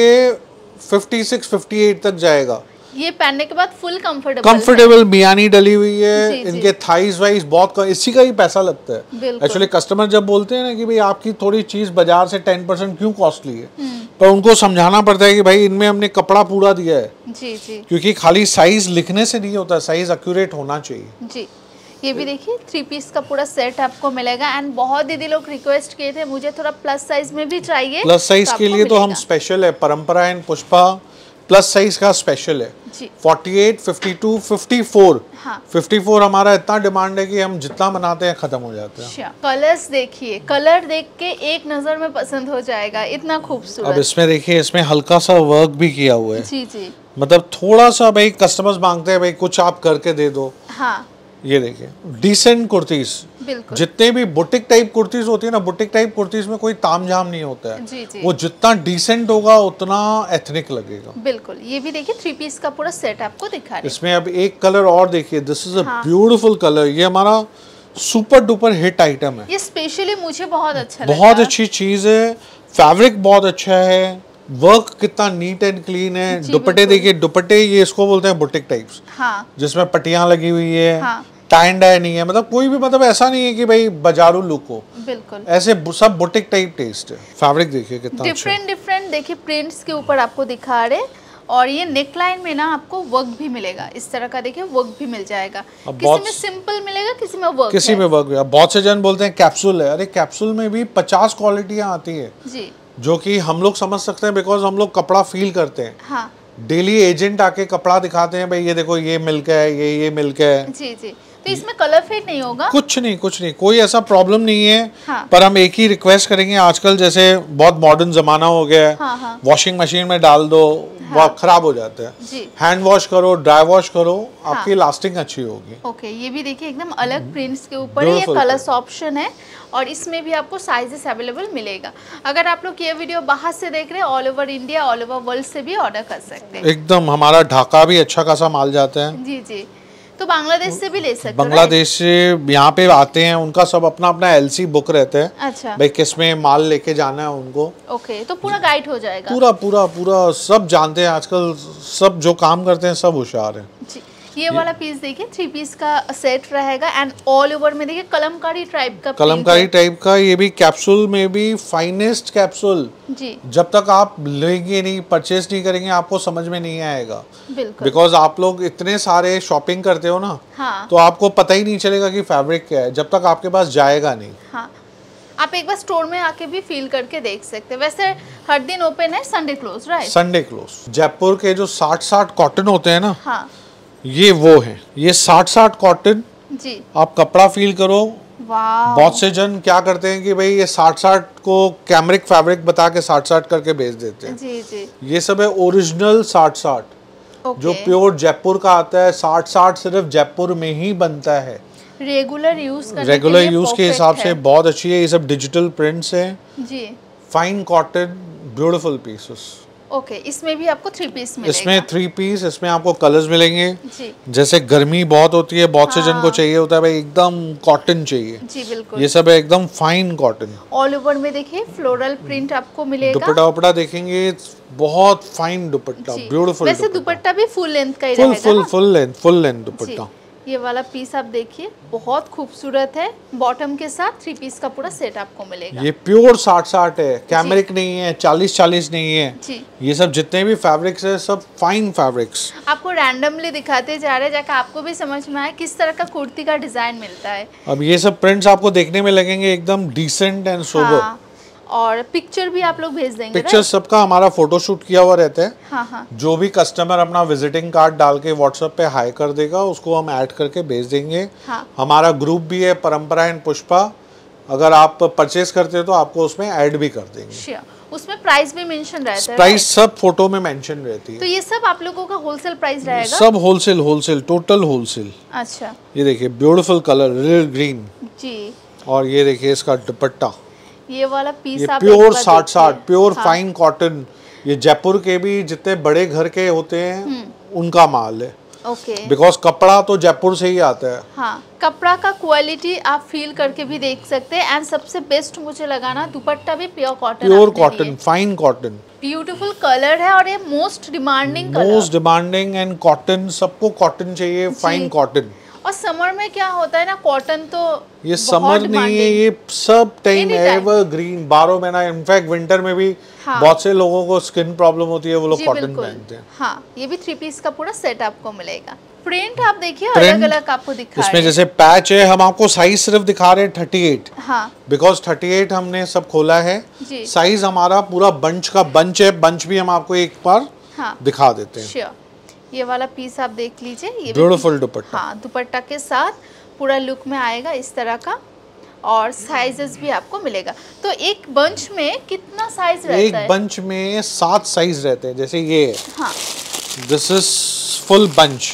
छप्पन अट्ठावन तक जाएगा। ये पहनने के बाद फुल कंफर्टेबल कंफर्टेबल मियानी डली हुई है। जी, इनके थाइज वाइज बहुत इसी का ही पैसा लगता है। एक्चुअली कस्टमर जब बोलते हैं ना कि भाई आपकी थोड़ी चीज बाजार से टेन परसेंट क्यों कॉस्टली है, पर उनको समझाना पड़ता है कि भाई इनमें हमने कपड़ा पूरा दिया है। जी जी। क्योंकि खाली साइज लिखने से नहीं होता, साइज एक्यूरेट होना चाहिए। जी। ये भी देखिए थ्री पीस का पूरा सेट आपको मिलेगा। एंड बहुत दीदी लोग रिक्वेस्ट किए थे मुझे थोड़ा प्लस साइज में भी चाहिए। प्लस साइज तो के लिए तो हम स्पेशल है, Parampara and Pushpa plus size का स्पेशल है। जी। अड़तालीस, बावन, चौवन। हाँ। चौवन हमारा इतना डिमांड है कि हम जितना बनाते हैं खत्म हो जाते हैं। कलर्स देखिए, कलर देख के एक नजर में पसंद हो जाएगा, इतना खूबसूरत। अब इसमें देखिए इसमें हल्का सा वर्क भी किया हुआ है। जी जी। मतलब थोड़ा सा भाई कस्टमर्स मांगते हैं भाई कुछ आप करके दे दो। हाँ। ये देखिए डिसेंट कुर्तीज, जितने भी बुटीक टाइप कुर्तीज होती है ना, बुटीक टाइप कुर्तीज में कोई तामझाम नहीं होता है। जी जी। वो जितना डिसेंट होगा उतना एथनिक लगेगा। बिल्कुल। ये भी देखिए थ्री पीस का पूरा सेट आपको दिखा रहे हैं। इसमें अब एक कलर और देखिए, this is a beautiful colour. ये हमारा सुपर डुपर हिट आइटम है। ये स्पेशली मुझे बहुत अच्छा लगा। बहुत अच्छी चीज है, फैब्रिक बहुत अच्छा है, वर्क कितना नीट एंड क्लीन है। दुपट्टे देखिए, दुपट्टे ये इसको बोलते हैं बुटीक टाइप्स। हाँ। जिसमें पट्टियां लगी हुई है। हाँ। टाई एंड डाई नहीं है, मतलब कोई भी मतलब ऐसा नहीं है कि भाई बाजारू लुक हो। बिल्कुल। ऐसे सब बुटीक टाइप टेस्ट है। फैब्रिक देखिए कितना डिफरेंट डिफरेंट देखिए प्रिंट्स के ऊपर आपको दिखा रहे। और ये नेक लाइन में ना आपको वर्क भी मिलेगा, इस तरह का देखिए वर्क भी मिल जाएगा। किसी में सिंपल मिलेगा, किसी में वर्क किसी में वर्क। बहुत से जन बोलते हैं कैप्सूल है, अरे कैप्सूल में भी पचास क्वालिटियां आती है जी, जो कि हम लोग समझ सकते हैं बिकॉज हम लोग कपड़ा फील करते हैं। हाँ। डेली एजेंट आके कपड़ा दिखाते हैं, भाई ये देखो ये मिल्क है, ये ये मिल्क है। जी जी। तो इसमें कलर फेड नहीं होगा? कुछ नहीं, कुछ नहीं, कोई ऐसा प्रॉब्लम नहीं है। हाँ। पर हम एक ही रिक्वेस्ट करेंगे, आजकल जैसे बहुत मॉडर्न जमाना हो गया है। हाँ हाँ। वॉशिंग मशीन में डाल दो, हाँ। खराब हो जाते हैं। हैंड वॉश करो, ड्राई वॉश करो, हाँ। आपकी लास्टिंग अच्छी होगी। ओके। ये भी देखिए एकदम अलग प्रिंट्स के ऊपर ये कलर्स ऑप्शन है। और इसमें भी आपको साइजेस अवेलेबल मिलेगा। अगर आप लोग ये वीडियो बाहर से देख रहे हैं, all over India, all over world से भी ऑर्डर कर सकते हैं। एकदम हमारा ढाका भी अच्छा खासा माल जाता है। जी जी। तो बांग्लादेश से भी ले सकते हैं? बांग्लादेश से यहाँ पे आते हैं, उनका सब अपना अपना एलसी बुक रहता है। अच्छा। भाई किस में माल लेके जाना है उनको। ओके। तो पूरा गाइड हो जाएगा? पूरा पूरा पूरा सब जानते हैं आजकल, सब जो काम करते हैं सब होशियार है। जी। ये वाला पीस देखिए थ्री पीस का सेट रहेगा। एंड ऑल ओवर में देखिए कलमकारी टाइप का कलमकारी टाइप का। ये भी कैप्सूल में भी फाइनेस्ट कैप्सूल जी। जब तक आप लेंगे नहीं, परचेज नहीं करेंगे, आपको समझ में नहीं आएगा। बिल्कुल। बिकॉज आप लोग इतने सारे शॉपिंग करते हो ना। हाँ। तो आपको पता ही नहीं चलेगा कि फैब्रिक क्या है जब तक आपके पास जाएगा नहीं। हाँ। आप एक बार स्टोर में आके भी फील करके देख सकते हैं। वैसे हर दिन ओपन है, Sunday close, right? Sunday close. Jaipur के जो साठ साठ कॉटन होते हैं ना, हाँ, ये वो है। ये साठ साठ कॉटन जी, आप कपड़ा फील करो। वाह। बहुत से जन क्या करते हैं कि भाई ये साठ साठ को कैमरिक फैब्रिक बता के साठ साठ करके बेच देते हैं। जी जी। ये सब है ओरिजिनल साठ साठ, जो प्योर जयपुर का आता है। साठ साठ सिर्फ जयपुर में ही बनता है। रेगुलर यूज करने रेगुलर के लिए यूज के हिसाब से बहुत अच्छी है। ये सब डिजिटल प्रिंट्स हैं जी, fine cotton, beautiful pieces. Okay, इसमें भी आपको थ्री पीस मिलेगा। इसमें थ्री पीस, इसमें आपको कलर्स मिलेंगे जी। जैसे गर्मी बहुत होती है, बहुत हाँ। से जन को चाहिए होता है भाई एकदम कॉटन चाहिए। जी बिल्कुल। ये सब है एकदम फाइन कॉटन। ऑल ओवर में देखिए फ्लोरल प्रिंट आपको मिलेगा। दुपट्टा उपट्टा देखेंगे, बहुत फाइन दुपट्टा, ब्यूटीफुल। वैसे दुपट्टा भी फुल लेंथ का ही फुल रहेगा फुल ना? Full length, full length dupatta. ये वाला पीस आप देखिए, बहुत खूबसूरत है। बॉटम के साथ थ्री पीस का पूरा सेट आपको मिलेगा। ये प्योर साठ साठ है, कैमरिक नहीं है, चालीस चालीस नहीं है जी। ये सब जितने भी फैब्रिक्स है सब फाइन फैब्रिक्स। आपको रैंडमली दिखाते जा रहे हैं, जाकर आपको भी समझ में आए किस तरह का कुर्ती का डिजाइन मिलता है। अब ये सब प्रिंट्स आपको देखने में लगेंगे एकदम डिसेंट एंड सोबर। हाँ, और पिक्चर भी आप लोग भेज देंगे? पिक्चर सबका हमारा फोटोशूट किया हुआ रहता है। हाँ हाँ। जो भी कस्टमर अपना विजिटिंग कार्ड डाल के व्हाट्सएप पे हाई कर देगा, उसको हम ऐड करके भेज देंगे। हाँ। हमारा ग्रुप भी है परंपरा एंड पुष्पा, अगर आप परचेज करते हो तो आपको उसमें ऐड भी कर देंगे। श्योर। उसमें प्राइस भी मेंशन रहता है? प्राइस सब फोटो में मेंशन रहती है। तो ये सब आप लोगों का होलसेल प्राइस रहेगा? सब होलसेल, होलसेल, टोटल होलसेल। अच्छा। ये देखिए ब्यूटीफुल कलर, रियल ग्रीन जी। और ये देखिए इसका दुपट्टा, ये वाला पीस ये आप प्योर साठ साठ, प्योर हाँ। Fine cotton. ये जयपुर के भी जितने बड़े घर के होते हैं उनका माल है। ओके। बिकॉज कपड़ा तो जयपुर से ही आता है। हाँ, कपड़ा का क्वालिटी आप फील करके भी देख सकते हैं। एंड सबसे बेस्ट मुझे लगा ना, दुपट्टा भी pure cotton, pure cotton, fine cotton. Beautiful colour है और ये most demanding colour, most demanding and cotton, सबको कॉटन चाहिए, फाइन कॉटन। और समर में क्या होता है ना, कॉटन तो ये समर नहीं है, ये सब टाइम एवर ग्रीन, बारह महीना। इनफैक्ट विंटर में भी हाँ। बहुत से लोगों को स्किन प्रॉब्लम होती है, वो लोग कॉटन पहनते हैं। हाँ, ये भी थ्री पीस का पूरा सेट आपको मिलेगा। प्रिंट आप देखिए अलग अलग आपको दिखा रहे हैं। इसमें जैसे पैच है, हम आपको साइज सिर्फ दिखा रहे हैं थर्टी एट। हाँ। बिकॉज थर्टी एट हमने सब खोला है। साइज हमारा पूरा बंच का बंच है, बंच भी हम आपको एक बार हाँ। दिखा देते हैं। श्योर। ये वाला पीस आप देख लीजिए, ये ब्यूटीफुल दुपट्टा। हाँ, दुपट्टा के साथ पूरा लुक में आएगा इस तरह का, और साइजेस भी आपको मिलेगा। तो एक बंच में कितना साइज रहता एक है? एक बंच में सात साइज रहते हैं। जैसे ये हाँ, this is full bunch,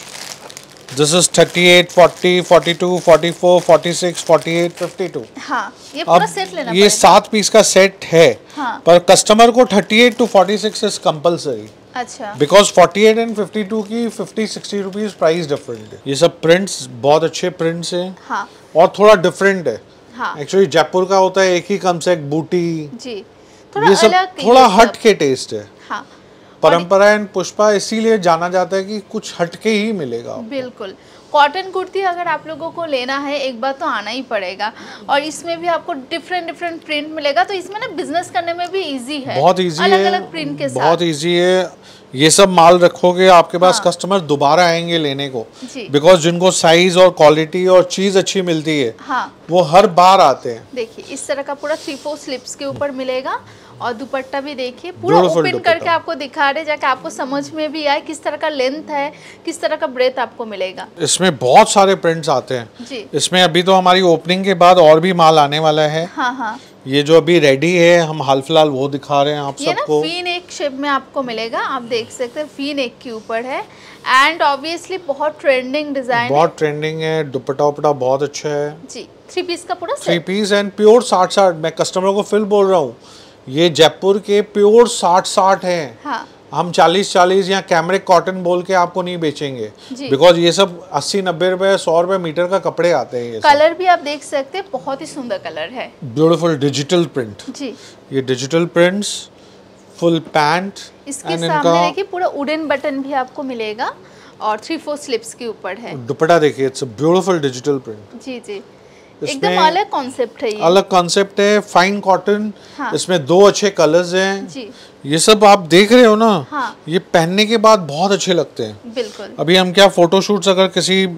this is thirty eight, forty, forty two, forty four, forty six, forty eight, fifty two. हाँ, ये पूरा सेट लेना ये सात पीस का सेट है। हाँ। पर कस्टमर को thirty eight to forty six is compulsory. अच्छा। Because forty eight and fifty two की fifty sixty rupees price different है। ये सब प्रिंट्स बहुत अच्छे प्रिंट्स हैं। हाँ। और थोड़ा डिफरेंट है। हाँ। एक्चुअली जयपुर का होता है एक ही कम से एक बूटी जी, थोड़ा ये सब अलग, थोड़ा ये हट के टेस्ट है। हाँ। परंपरा एंड पुष्पा इसीलिए जाना जाता है कि कुछ हटके ही मिलेगा। बिल्कुल। कॉटन कुर्ती अगर आप लोगों को लेना है, एक बार तो आना ही पड़ेगा। और इसमें भी आपको डिफरेंट डिफरेंट प्रिंट मिलेगा, तो इसमें ना बिजनेस करने में भी इजी है। बहुत इजी अलग है, अलग प्रिंट के साथ बहुत इजी है। ये सब माल रखोगे आपके पास, हाँ। कस्टमर दोबारा आएंगे लेने को। बिकॉज जिनको साइज और क्वालिटी और चीज अच्छी मिलती है, हाँ। वो हर बार आते हैं। देखिए इस तरह का पूरा थ्री फोर स्लिप्स के ऊपर मिलेगा, और दुपट्टा भी देखिए पूरा ओपन करके आपको दिखा रहे, जाके आपको समझ में भी आए किस तरह का लेंथ है, किस तरह का ब्रेथ आपको मिलेगा। इसमें बहुत सारे प्रिंट्स आते हैं जी। इसमें अभी तो हमारी ओपनिंग के बाद और भी माल आने वाला है। हाँ हाँ। ये जो अभी रेडी है हम हाल फिलहाल वो दिखा रहे हैं आप सबको। वी नेक शेप में आपको मिलेगा, आप देख सकते हैं वी नेक के ऊपर है। एंड ऑब्वियसली बहुत ट्रेंडिंग डिजाइन, बहुत ट्रेंडिंग है। दुपट्टा उपट्टा बहुत अच्छा है जी। थ्री पीस का पूरा थ्री पीस एंड प्योर साठ साठ। मैं कस्टमर को फिर बोल रहा हूँ, ये जयपुर के प्योर साठ साठ हैं। हाँ। हम चालीस चालीस या कैमरिक कॉटन बोल के आपको नहीं बेचेंगे। बिकॉज ये सब अस्सी नब्बे रुपए सौ रुपए मीटर का कपड़े आते हैं। ये कलर भी आप देख सकते हैं, बहुत ही सुंदर कलर है। ब्यूटीफुल डिजिटल प्रिंट जी। ये डिजिटल प्रिंट्स, फुल पैंट, इसके सामने देखिए पूरा वुडन बटन भी आपको मिलेगा, और थ्री फोर स्लिप्स के ऊपर है। दुपट्टा देखिए, it's a beautiful digital print जी जी। एकदम अलग कॉन्सेप्ट है ये। अलग कॉन्सेप्ट है, फाइन कॉटन। हाँ। इसमें दो अच्छे कलर्स हैं जी। ये सब आप देख रहे हो ना। हाँ। ये पहनने के बाद बहुत अच्छे लगते हैं। बिल्कुल। अभी हम क्या फोटोशूट्स अगर किसी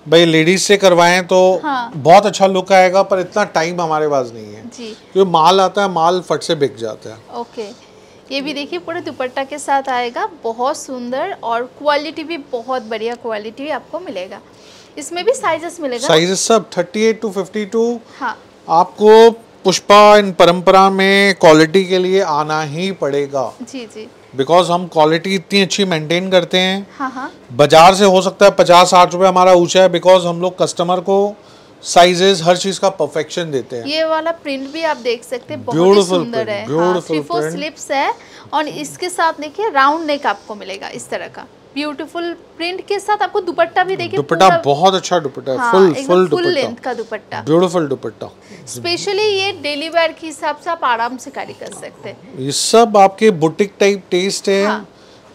भाई लेडीज से करवाएं तो हाँ। बहुत अच्छा लुक आएगा, पर इतना टाइम हमारे पास नहीं है जी। क्योंकि माल आता है, माल फट से बिक जाता है। ओके, ये भी देखिए पूरे दुपट्टा के साथ आएगा, बहुत सुंदर, और क्वालिटी भी बहुत बढ़िया क्वालिटी आपको मिलेगा। इसमें भी साइजेस मिलेगा, साइजेस सब अड़तीस टू बावन। हाँ, आपको पुष्पा इन परंपरा में क्वालिटी के लिए आना ही पड़ेगा जी जी, बिकॉज हम क्वालिटी इतनी अच्छी मेंटेन करते हैं। हाँ हाँ। बाजार से हो सकता है पचास साठ रुपए हमारा ऊंचा है, बिकॉज हम लोग कस्टमर को साइजेस हर चीज का परफेक्शन देते हैं। ये वाला प्रिंट भी आप देख सकते हैं, बहुत ही सुंदर है। ब्यूटीफुल हाँ, फोर स्लिप्स है, और इसके साथ देखिए राउंड नेक आपको मिलेगा इस तरह का ब्यूटीफुल प्रिंट के साथ। आपको दुपट्टा भी देखिए, दुपट्टा बहुत अच्छा दुपट्टा है, हाँ, फुल फुल फुल लेंथ का दुपट्टा, ब्यूटीफुल दुपट्टा। स्पेशली ये डेली वेयर के हिसाब से आप आराम से कैरी कर सकते हैं। ये सब आपके बुटीक टाइप टेस्ट है। हाँ।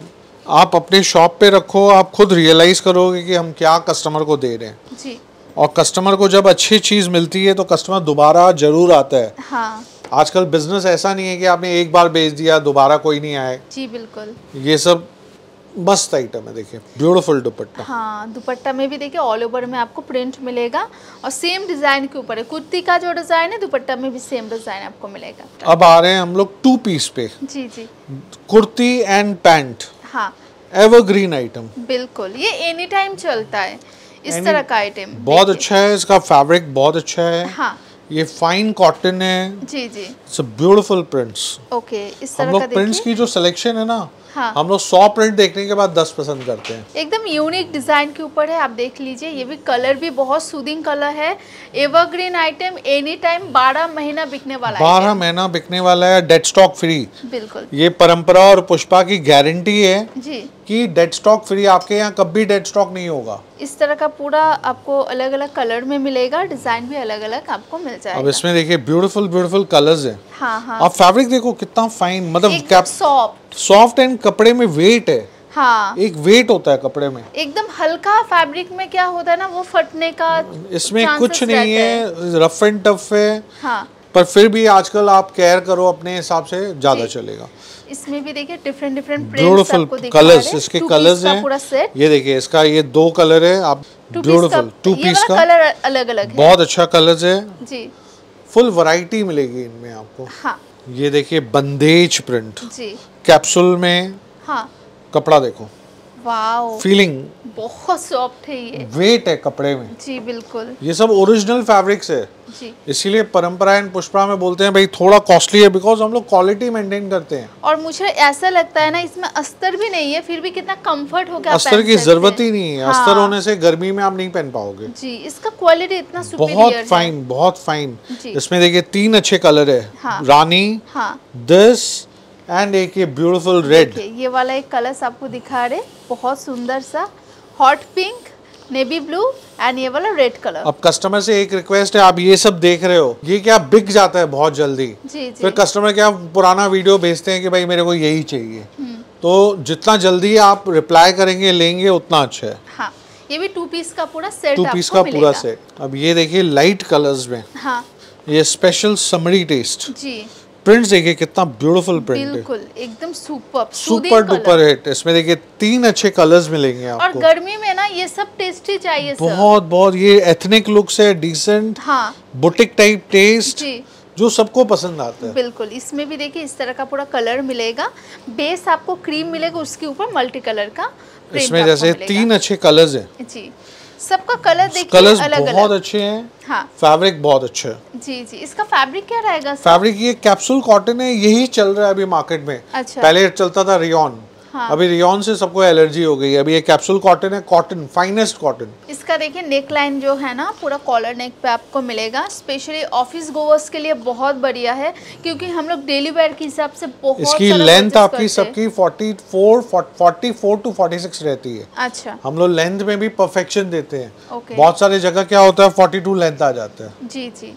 आप अपने शॉप पे रखो, आप खुद रियलाइज करोगे कि हम क्या कस्टमर को दे रहे हैं जी। और कस्टमर को जब अच्छी चीज मिलती है तो कस्टमर दोबारा जरूर आता है। हाँ। आजकल बिजनेस ऐसा नहीं है कि आपने एक बार बेच दिया दोबारा कोई नहीं आए जी। बिल्कुल, ये सब मस्त आइटम है। देखिए ब्यूटीफुल दुपट्टा। हाँ, दुपट्टा में भी देखिए ऑल ओवर में आपको प्रिंट मिलेगा, और सेम डिजाइन के ऊपर है। कुर्ती का जो डिजाइन है, दुपट्टा में भी सेम डिजाइन आपको मिलेगा। अब आ रहे हैं हम लोग टू पीस पे जी जी, कुर्ती एंड पैंट। हाँ, एवरग्रीन आइटम, बिल्कुल, ये एनी टाइम चलता है इस तरह का आइटम। बहुत अच्छा है, इसका फैब्रिक बहुत अच्छा है। हाँ, ये फाइन कॉटन है जी जी, it's a beautiful prints. Okay, इस तरह हम लोग प्रिंट्स की जो सिलेक्शन है ना, हाँ। हम लोग सौ प्रिंट देखने के बाद दस पसंद करते हैं। एकदम यूनिक डिजाइन के ऊपर है, आप देख लीजिए। ये भी कलर भी बहुत सूदिंग कलर है, एवरग्रीन आइटम, एनी टाइम बारह महीना बिकने वाला है। बारह महीना बिकने वाला है, डेड स्टॉक फ्री। बिल्कुल, ये परंपरा और पुष्पा की गारंटी है जी कि डेड स्टॉक फ्री, आपके यहाँ कभी डेड स्टॉक नहीं होगा। इस तरह का पूरा आपको अलग अलग कलर में मिलेगा, डिजाइन भी अलग अलग आपको मिल जाएगा। अब इसमें देखिए ब्यूटीफुल ब्यूटीफुल कलर्स है। हाँ हाँ, आप फैब्रिक देखो कितना फाइन, मतलब सॉफ्ट सॉफ्ट एंड कपड़े में वेट है। हाँ, एक वेट होता है कपड़े में, एकदम हल्का। फैब्रिक में क्या होता है ना, वो फटने का इसमें कुछ नहीं है, रफ एंड टफ है। हाँ, पर फिर भी आजकल आप केयर करो अपने हिसाब से ज्यादा चलेगा। इसमें भी देखिए डिफरेंट डिफरेंट प्रिंट्स आपको दिखा कलर्स, इसके कलर्स हैं। ये देखिए इसका ये दो कलर है, आप ब्यूटीफुल टू पीस का कलर अलग अलग है, बहुत अच्छा कलर्स है जी। फुल वैरायटी मिलेगी इनमें आपको। हाँ, ये देखिए बंदेज प्रिंट जी, कैप्सूल में। हाँ, कपड़ा देखो, वाओ, फीलिंग बहुत सॉफ्ट है, ये वेट है कपड़े में जी। बिल्कुल, ये सब ओरिजिनल फैब्रिक्स है जी। इसीलिए परंपरा एंड पुष्पा में बोलते हैं भाई थोड़ा कॉस्टली है, बिकॉज हम लोग क्वालिटी मेंटेन करते हैं। और मुझे ऐसा लगता है ना, इसमें अस्तर भी नहीं है, फिर भी कितना कंफर्ट हो गया। अस्तर की जरूरत ही नहीं है। हाँ। अस्तर होने से गर्मी में आप नहीं पहन पाओगे जी। इसका क्वालिटी इतना सुपीरियर बहुत फाइन, बहुत फाइन। इसमें देखिए तीन अच्छे कलर है। हाँ। रानी, हाँ। दिस एंड एक ये ब्यूटीफुल रेड। ये वाला एक कलर आपको दिखा रहे, बहुत सुंदर सा hot pink, navy blue and ये वाला रेड कलर। अब कस्टमर से एक रिक्वेस्ट है, आप ये सब देख रहे हो, ये क्या बिक जाता है बहुत जल्दी जी जी। फिर कस्टमर क्या पुराना वीडियो भेजते हैं कि भाई मेरे को यही चाहिए, तो जितना जल्दी आप रिप्लाई करेंगे लेंगे उतना अच्छा है। हाँ, ये भी टू पीस का पूरा सेट, टू पीस का पूरा सेट। अब ये देखिए लाइट कलर्स में। हाँ, ये स्पेशल समरी टेस्ट जी। प्रिंट्स देखिए कितना ब्यूटीफुल प्रिंट है, बिल्कुल एकदम सुपर सुपर डुपर हिट। इसमें देखिए तीन अच्छे कलर्स मिलेंगे आपको, और गर्मी में ना ये सब टेस्टी चाहिए सर। बहुत बहुत ये एथनिक लुक्स है, डिसेंट, हाँ, बुटीक टाइप टेस्ट जी, जो सबको पसंद आता है। बिल्कुल, इसमें भी देखिए इस तरह का पूरा कलर मिलेगा, बेस आपको क्रीम मिलेगा, उसके ऊपर मल्टी कलर का प्रिंट। इसमें जैसे तीन अच्छे कलर्स हैं जी, सबका कलर देखिए कलर्स अलग अलग बहुत अच्छे हैं। हाँ, फैब्रिक बहुत अच्छा है जी जी। इसका फैब्रिक क्या रहेगा सर? फैब्रिक ये कैप्सूल कॉटन है, यही चल रहा है अभी मार्केट में। अच्छा, पहले चलता था रियॉन। हाँ। अभी रियॉन से सबको एलर्जी हो गई, अभी ये कैप्सूल कॉटन है, कॉटन, फाइनेस्ट कॉटन। इसका देखिए नेक लाइन जो है ना, पूरा कॉलर नेक पे आपको मिलेगा, स्पेशली ऑफिस गोवर्स के लिए बहुत बढ़िया है, क्योंकि हम लोग डेली वेयर के हिसाब से बहुत इसकी लेंथ आपकी सबकी चौवालीस चौवालीस टू छियालीस रहती है। अच्छा, हम लोग लेंथ में भी परफेक्शन देते हैं। बहुत सारी जगह क्या होता है बयालीस लेंथ आ जाता है जी जी।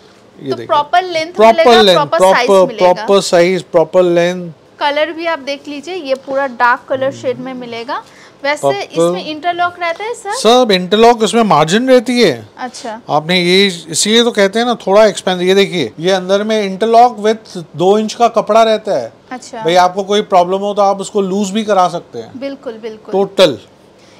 ये तो proper length proper length proper proper size proper length. Colour भी आप देख लीजिए, ये पूरा डार्क कलर शेड में मिलेगा। वैसे इसमें इंटरलॉक रहता है सर? सब इंटरलॉक, इसमें मार्जिन रहती है। अच्छा, आपने ये इसीलिए तो कहते हैं ना थोड़ा एक्सपेंसिव। ये देखिए ये अंदर में इंटरलॉक विथ दो इंच का कपड़ा रहता है। अच्छा, भाई आपको कोई प्रॉब्लम हो तो आप उसको लूज भी करा सकते हैं। बिल्कुल बिल्कुल, टोटल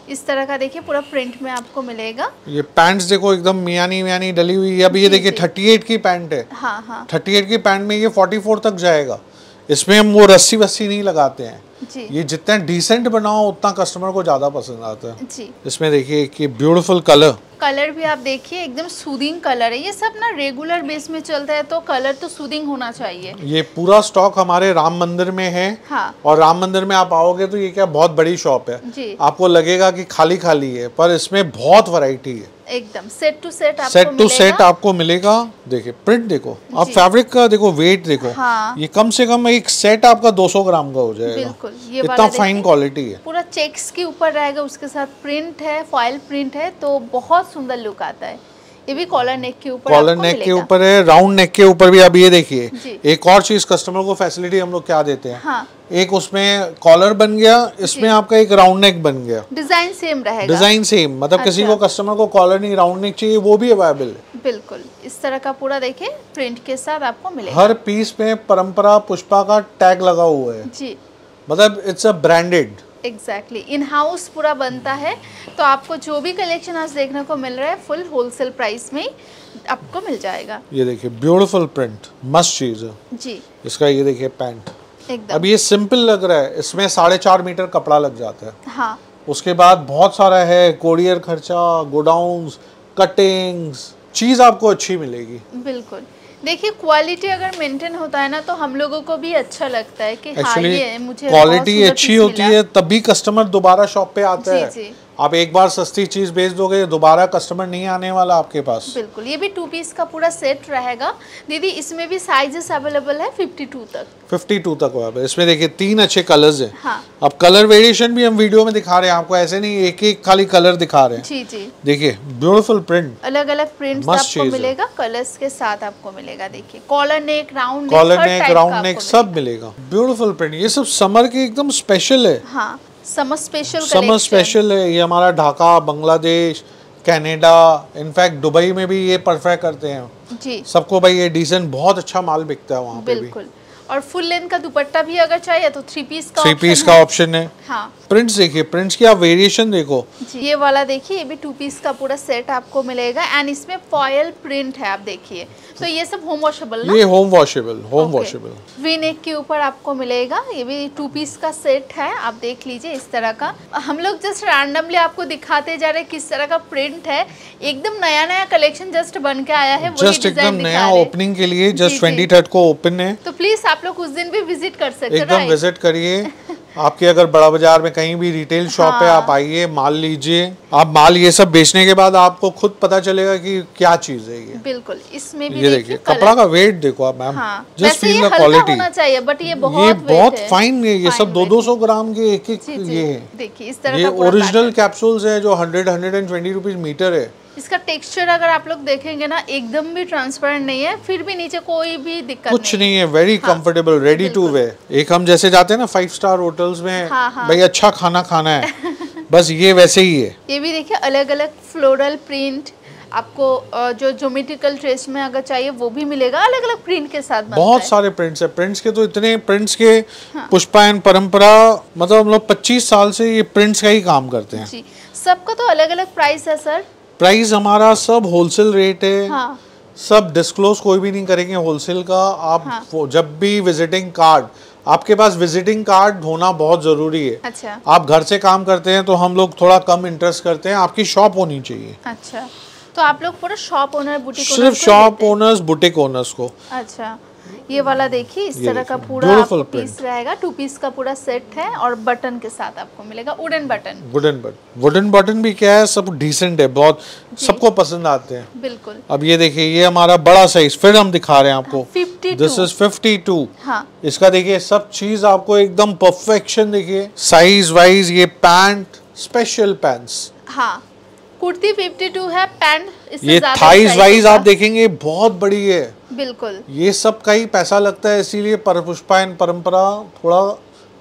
इस तरह का देखिए पूरा प्रिंट में आपको मिलेगा। ये पैंट्स देखो एकदम मियानी मियानी डली हुई है। अब ये देखिए अड़तीस की पैंट है। हाँ हाँ अड़तीस की पैंट में ये चौवालीस तक जाएगा। इसमें हम वो रस्सी वस्सी नहीं लगाते हैं जी। ये जितना डिसेंट बनाओ उतना कस्टमर को ज्यादा पसंद आता है जी। इसमें देखिए कि ब्यूटीफुल कलर कलर भी आप देखिए एकदम सूदिंग कलर है। ये सब ना रेगुलर बेस में चलता है तो कलर तो सूदिंग होना चाहिए। ये पूरा स्टॉक हमारे राम मंदिर में है। हाँ। और राम मंदिर में आप आओगे तो ये क्या बहुत बड़ी शॉप है जी। आपको लगेगा कि खाली खाली है पर इसमें बहुत वैरायटी है। एकदम सेट टू सेट आपको सेट टू सेट आपको मिलेगा। देखिए प्रिंट देखो आप फैब्रिक का देखो वेट देखो। हाँ। ये कम से कम एक सेट आपका दो सौ ग्राम का हो जाएगा। बिल्कुल ये इतना फाइन क्वालिटी है। पूरा चेक्स के ऊपर रहेगा उसके साथ प्रिंट है फॉइल प्रिंट है तो बहुत सुंदर लुक आता है। ये भी कॉलर नेक के ऊपर कॉलर नेक के ऊपर है राउंड नेक के ऊपर भी। अब ये देखिए एक और चीज कस्टमर को फैसिलिटी हम लोग क्या देते हैं। हाँ। एक उसमें कॉलर बन गया इसमें आपका एक राउंड नेक बन गया। डिजाइन सेम रहेगा। डिजाइन सेम मतलब अच्छा। किसी को कस्टमर को कॉलर नहीं राउंड नेक चाहिए वो भी अवेलेबल है। बिल्कुल इस तरह का पूरा देखिए प्रिंट के साथ आपको मिलेगा। हर पीस में परंपरा पुष्पा का टैग लगा हुआ है जी। मतलब it's a branded. Exactly in house पूरा बनता है तो आपको जो भी कलेक्शन आज देखने को मिल रहा है फुल होलसेल प्राइस में आपको मिल जाएगा। ये देखिए ब्यूटीफुल प्रिंट मस्त चीज है जी। इसका ये देखिए पैंट एकदम अब ये सिंपल लग रहा है इसमें साढ़े चार मीटर कपड़ा लग जाता है। हाँ। उसके बाद बहुत सारा है कोरियर खर्चा गोडाउन्स कटिंग्स चीज आपको अच्छी मिलेगी। बिल्कुल देखिए क्वालिटी अगर मेंटेन होता है ना तो हम लोगों को भी अच्छा लगता है कि हाँ ये मुझे क्वालिटी अच्छी होती है तभी कस्टमर दोबारा शॉप पे आता जी, है जी। आप एक बार सस्ती चीज बेच दोगे दोबारा कस्टमर नहीं आने वाला आपके पास। बिल्कुल ये भी टू पीस का पूरा सेट रहेगा दीदी। इसमें भी साइजेस अवेलेबल है बावन तक बावन तक अवेलेबल। इसमें देखिए तीन अच्छे कलर्स हैं। हाँ। अब कलर वेरिएशन भी हम वीडियो में दिखा रहे हैं आपको ऐसे नहीं एक एक खाली कलर दिखा रहे हैं। जी जी देखिए ब्यूटीफुल प्रिंट अलग अलग प्रिंट आपको मिलेगा कलर्स के साथ आपको मिलेगा। देखिए collar neck round collar neck round neck सब मिलेगा। ब्यूटीफुल प्रिंट ये सब समर के एकदम स्पेशल है। हाँ समर स्पेशल समर स्पेशल है। ये हमारा Dhaka Bangladesh Canada in fact Dubai में भी ये परफेक्ट करते हैं जी। सबको भाई ये डिसेंट बहुत अच्छा माल बिकता है वहाँ पे भी। बिल्कुल और फुल लेंथ का दुपट्टा भी अगर चाहिए तो थ्री पीस का थ्री पीस का ऑप्शन है। हाँ। प्रिंट्स देखिए प्रिंट्स की आप वेरिएशन देखो ये वाला देखिए ये भी टू पीस का पूरा सेट आपको मिलेगा एंड इसमें फॉयल प्रिंट है आप देखिए तो ये सब होम वॉशेबल ना? ये home washable home washable V neck के ऊपर आपको मिलेगा। ये भी टू पीस का सेट है आप देख लीजिए इस तरह का। हम लोग जस्ट रैंडमली आपको दिखाते जा रहे हैं किस तरह का प्रिंट है। एकदम नया नया कलेक्शन जस्ट बन के आया है जस्ट एकदम नया ओपनिंग के लिए जस्ट ट्वेंटी थर्ड को ओपन है तो प्लीज आप लोग उस दिन भी विजिट कर सकते हैं। एकदम विजिट करिए आपके अगर बड़ा बाजार में कहीं भी रिटेल शॉप हाँ। है आप आइए माल लीजिए। आप माल ये सब बेचने के बाद आपको खुद पता चलेगा कि क्या चीज है ये। बिल्कुल इसमें भी ये देखिए कपड़ा का वेट देखो आप ma'am just feel the quality होना चाहिए बट ये बहुत ये बहुत फाइन है। ये सब दो दो सौ ग्राम के एक एक ये है। देखिए इस तरह ये ओरिजिनल कैप्सूल्स है जो hundred hundred and twenty rupees metre है। इसका टेक्सचर अगर आप लोग देखेंगे ना एकदम भी ट्रांसपेरेंट नहीं है फिर भी नीचे कोई भी दिक्कत कुछ नहीं, नहीं है। Very comfortable ready to wear. एक हम जैसे जाते हैं ना फाइव स्टार होटल्स में हाँ, हाँ. भाई अच्छा खाना खाना है बस ये वैसे ही है। ये भी देखिए अलग अलग फ्लोरल प्रिंट आपको जो ज्योमेट्रिकल ट्रेस में अगर चाहिए वो भी मिलेगा अलग अलग प्रिंट के साथ। बहुत है। सारे प्रिंट्स है। प्रिंट्स के तो इतने प्रिंट्स के हाँ। पुष्पा एंड परंपरा मतलब हम लोग पच्चीस साल से ये प्रिंट्स का ही काम करते हैं। जी सबका तो अलग अलग प्राइस है सर। प्राइस हमारा सब होलसेल रेट है। हाँ। सब डिस्क्लोज कोई भी नहीं करेंगे होलसेल का। आप हाँ। जब भी विजिटिंग कार्ड आपके पास विजिटिंग कार्ड होना बहुत जरूरी है। अच्छा। आप घर से काम करते हैं तो हम लोग थोड़ा कम इंटरेस्ट करते हैं। आपकी शॉप होनी चाहिए। अच्छा तो आप लोग पूरा शॉप ओनर बुटीक सिर्फ शॉप ओनर्स बुटीक ओनर्स को। अच्छा ये वाला देखिए इस तरह का पूरा आपको पीस रहेगा। टू पीस का पूरा सेट है और बटन के साथ आपको मिलेगा wooden button. Wooden button wooden button भी क्या है सब डिसेंट है बहुत सबको पसंद आते हैं। बिल्कुल। अब ये देखिए ये हमारा बड़ा साइज फिर हम दिखा रहे हैं आपको fifty this is fifty two. हाँ। इसका देखिए सब चीज आपको एकदम परफेक्शन देखिए साइज वाइज। ये पैंट स्पेशल पैंट्स हाँ कुर्ती बावन है पैंट ये थाइज वाइज आप देखेंगे बहुत बड़ी है। बिल्कुल। ये सब का ही पैसा लगता है इसीलिए पर पुष्पा एंड परंपरा थोड़ा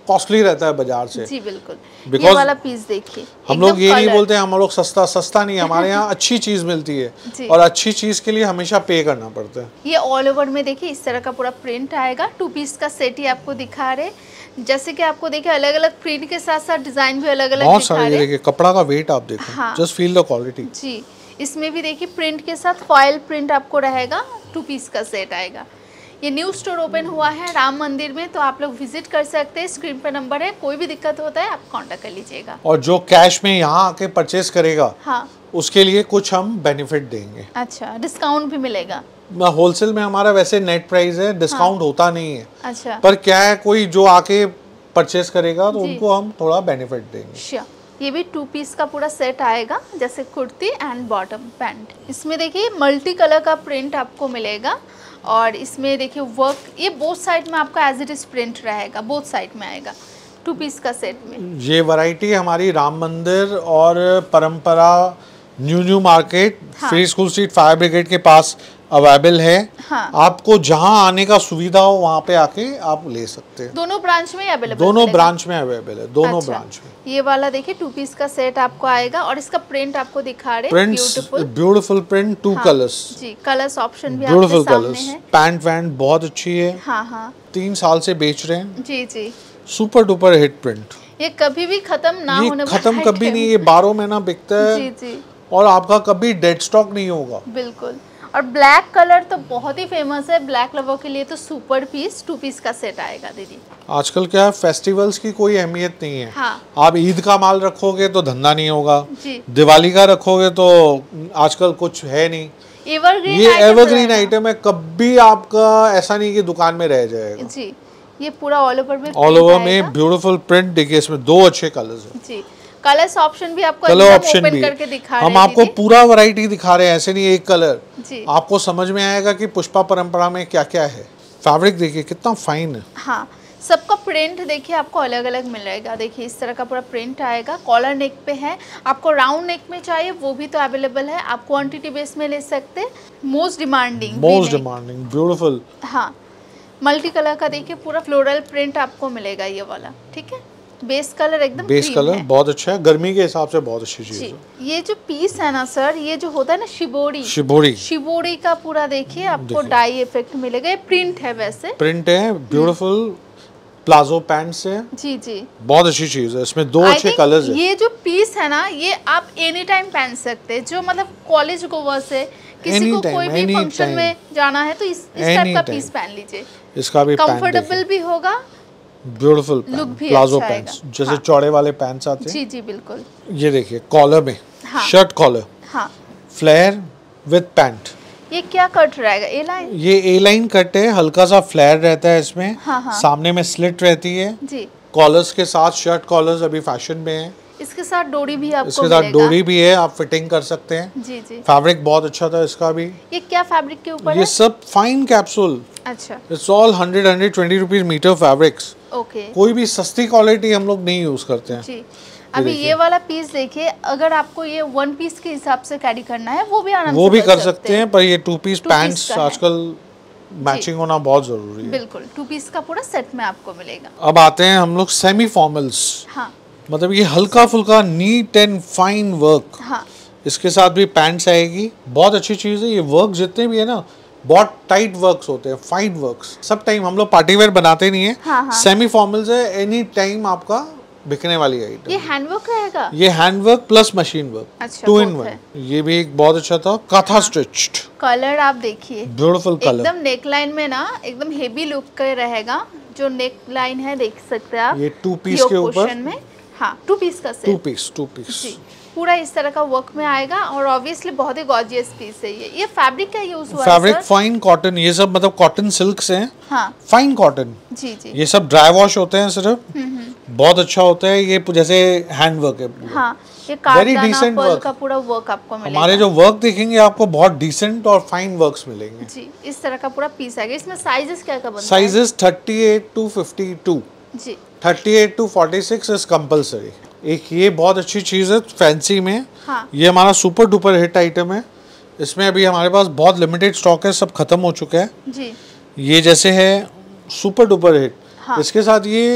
कॉस्टली रहता है बाजार से। जी बिल्कुल। ये वाला पीस देखिए, हम लोग ये नहीं बोलते हैं हम लोग सस्ता सस्ता नहीं, हमारे यहाँ अच्छी चीज मिलती है और अच्छी चीज के लिए हमेशा पे करना पड़ता है। ये ऑल ओवर में देखिए इस तरह का पूरा प्रिंट आएगा। टू पीस का सेट ही आपको दिखा रहे, जैसे कि आपको देखिए अलग अलग प्रिंट के साथ साथ डिजाइन भी अलग अलग बहुत सारे। देखिए कपड़ा का वेट आप देखो, जस्ट फील द क्वालिटी। जी, इसमें भी देखिए प्रिंट के साथ फॉयल प्रिंट आपको रहेगा। टू पीस का सेट आएगा। ये न्यू स्टोर ओपन हुआ है राम मंदिर में, तो आप लोग विजिट कर सकते हैं। स्क्रीन पर नंबर है, कोई भी दिक्कत होता है आप कांटेक्ट कर लीजिएगा। और जो कैश में यहाँ आके परचेस करेगा, हाँ, उसके लिए कुछ हम बेनिफिट देंगे। अच्छा, डिस्काउंट भी मिलेगा। होलसेल में हमारा वैसे नेट प्राइस है, डिस्काउंट हाँ। होता नहीं है। अच्छा, पर क्या है, कोई जो आके परचेस करेगा तो उनको हम थोड़ा बेनिफिट देंगे। श्योर। ये भी टू पीस का पूरा सेट आएगा, जैसे कुर्ती एंड बॉटम पैंट। इसमें देखिए मल्टी कलर का प्रिंट आपको मिलेगा और इसमें देखिए वर्क, ये बोथ साइड में आपका एज इट इज प्रिंट रहेगा, बोथ साइड में आएगा टू पीस का सेट में। ये वैरायटी हमारी राम मंदिर और परंपरा न्यू न्यू मार्केट हाँ। Free school street fire brigade के पास अवेलेबल है। हाँ। आपको जहां आने का सुविधा हो वहां पे आके आप ले सकते हैं। दोनों ब्रांच में अवेलेबल? दोनों ब्रांच में अवेलेबल है, दोनों अच्छा। ब्रांच में। ये वाला देखिए टू पीस का सेट आपको आएगा और इसका प्रिंट आपको दिखा रहे हैं, beautiful beautiful print, two colours. जी, कलर्स ऑप्शन भी आपके सामने है। पैंट वैंट बहुत अच्छी है। हाँ हाँ, तीन साल से बेच रहे हैं। जी जी, सुपर डुपर हिट प्रिंट। ये कभी भी खत्म ना होने वाला, खत्म कभी नहीं, ये बारह महीना बिकता है। जी जी, और आपका कभी डेड स्टॉक नहीं होगा। बिल्कुल। और ब्लैक कलर तो बहुत ही फेमस है, ब्लैक लवर के लिए तो सुपर पीस टू पीस का सेट आएगा दीदी। आजकल क्या है, फेस्टिवल्स की कोई अहमियत नहीं है। हाँ। आप ईद का माल रखोगे तो धंधा नहीं होगा जी। दिवाली का रखोगे तो आजकल कुछ है नहीं। एवरग्रीन ये एवरग्रीन आइटम है, कभी आपका ऐसा नहीं कि दुकान में रह जाएगा। जी, ये पूरा ऑल ओवर में ऑल ओवर में ब्यूटीफुल प्रिंट। देखिए इसमें दो अच्छे कलर्स हैं। जी, कलर्स ऑप्शन भी आपको कलर ऑप्शन ओपन भी करके दिखा हम आपको पूरा वैरायटी दिखा रहे हैं, ऐसे नहीं एक कलर। जी, आपको समझ में आएगा कि पुष्पा परंपरा में क्या क्या है। फैब्रिक देखिए कितना फाइन है। हाँ, सबका प्रिंट देखिए आपको अलग अलग मिल जाएगा। देखिए इस तरह का पूरा प्रिंट आएगा, कॉलर नेक पे है। आपको राउंड नेक में चाहिए वो भी तो अवेलेबल है, आप क्वांटिटी बेस में ले सकते हैं। Most demanding most demanding beautiful. हाँ, मल्टी कलर का देखिए पूरा फ्लोरल प्रिंट आपको मिलेगा ये वाला। ठीक है, बेस कलर एकदम बेस कलर बहुत अच्छा है, गर्मी के हिसाब से बहुत अच्छी चीज है। ये जो पीस है ना सर, ये जो होता है ना शिबोरी, शिबोरी शिबोरी का पूरा देखिए आपको डाई इफेक्ट मिलेगा। ये प्रिंट है, वैसे प्रिंट है, ब्यूटीफुल प्लाजो पैंट्स है। जी जी, बहुत अच्छी चीज है। इसमें दो अच्छे कलर्स है। ये जो पीस है ना, ये आप एनी टाइम पहन सकते हैं। जो मतलब कॉलेज गोवर से किसी को कोई भी फंक्शन में जाना है तो इस टाइप का पीस पहन लीजिए। इसका भी कंफर्टेबल भी होगा, ब्यूटीफुल लुक भी प्लाजो अच्छा पैंट्स, जैसे हाँ। चौड़े वाले पैंट्स आते हैं। जी जी बिल्कुल। ये देखिए कॉलर में हाँ। शर्ट कॉलर हाँ, फ्लेयर विद पैंट। ये क्या कट रहेगा, ए लाइन? ये ए लाइन कट है, हल्का सा फ्लेयर रहता है इसमें। हाँ हाँ। सामने में स्लिट रहती है जी। कॉलर्स के साथ, शर्ट कॉलर्स अभी फैशन में है। इसके साथ डोरी भी आपको इसके साथ डोरी भी है, आप फिटिंग कर सकते हैं। जी जी। फैब्रिक बहुत अच्छा था इसका भी। ये क्या फैब्रिक के ऊपर है? ये सब फाइन कैप्सूल। अच्छा, it's all hundred hundred twenty rupees metre fabrics. Okay. कोई भी सस्ती क्वालिटी हम लोग नहीं यूज करते हैं। जी। अभी ये वाला पीस देखिए, अगर आपको ये वन पीस के हिसाब से कैरी करना है वो भी आराम वो से भी कर सकते हैं, पर ये टू पीस पैंट्स आजकल मैचिंग होना बहुत जरूरी है। बिल्कुल, टू पीस का पूरा सेट में आपको मिलेगा। अब आते हैं हम लोग सेमी फॉर्मल्स। हाँ, मतलब ये हल्का फुल्का नीट एंड फाइन वर्क। हाँ, इसके साथ भी पैंट्स आएगी। बहुत अच्छी चीज है। ये वर्क जितने भी है ना, बहुत टाइट वर्क्स होते हैं, फाइन वर्क्स। सब टाइम हम लोग पार्टी वेयर बनाते नहीं है। हाँ, हाँ। सेमी फॉर्मल्स है, एनी टाइम आपका बिकने वाली आइटम। ये हैंडवर्क रहेगा? ये हैंडवर्क प्लस मशीन वर्क, अच्छा, टू इन वन। ये भी एक बहुत अच्छा था, काथा स्टिच्ड। कलर आप देखिए, ब्यूटीफुल कलर, एकदम नेक लाइन में ना एकदम हेवी लुक का रहेगा। जो नेक लाइन है देख सकते हैं आप, ये टू पीस के ऊपर में। हाँ, टू पीस का set, two piece two piece पूरा इस तरह का वर्क में आएगा और ऑब्वियसली बहुत ही गॉर्जियस पीस है ये। ये फैब्रिक का यूज हुआ है? फैब्रिक फाइन कॉटन, ये सब मतलब कॉटन सिल्क्स हैं। हाँ, फाइन कॉटन। जी जी। ये सब ड्राई वॉश होते हैं सिर्फ, बहुत अच्छा होता है। ये जैसे हैंड वर्क है पूरा। हाँ, ये कार्डाना पर्ल का पूरा वर्क आपको मिलेगा। हमारे जो वर्क देखेंगे आपको बहुत डिसेंट और फाइन वर्क्स मिलेंगे। जी, इस तरह का पूरा पीस आएगा। इसमें साइजेस क्या क्या बनता है? Sizes thirty eight to fifty two. जी, thirty eight to forty six is compulsory. एक ये बहुत अच्छी चीज़ है फैंसी में। हाँ। ये हमारा सुपर डुपर हिट आइटम है। इसमें अभी हमारे पास बहुत लिमिटेड स्टॉक है, सब खत्म हो चुका है। जी। ये जैसे है सुपर डुपर हिट। हाँ। इसके साथ ये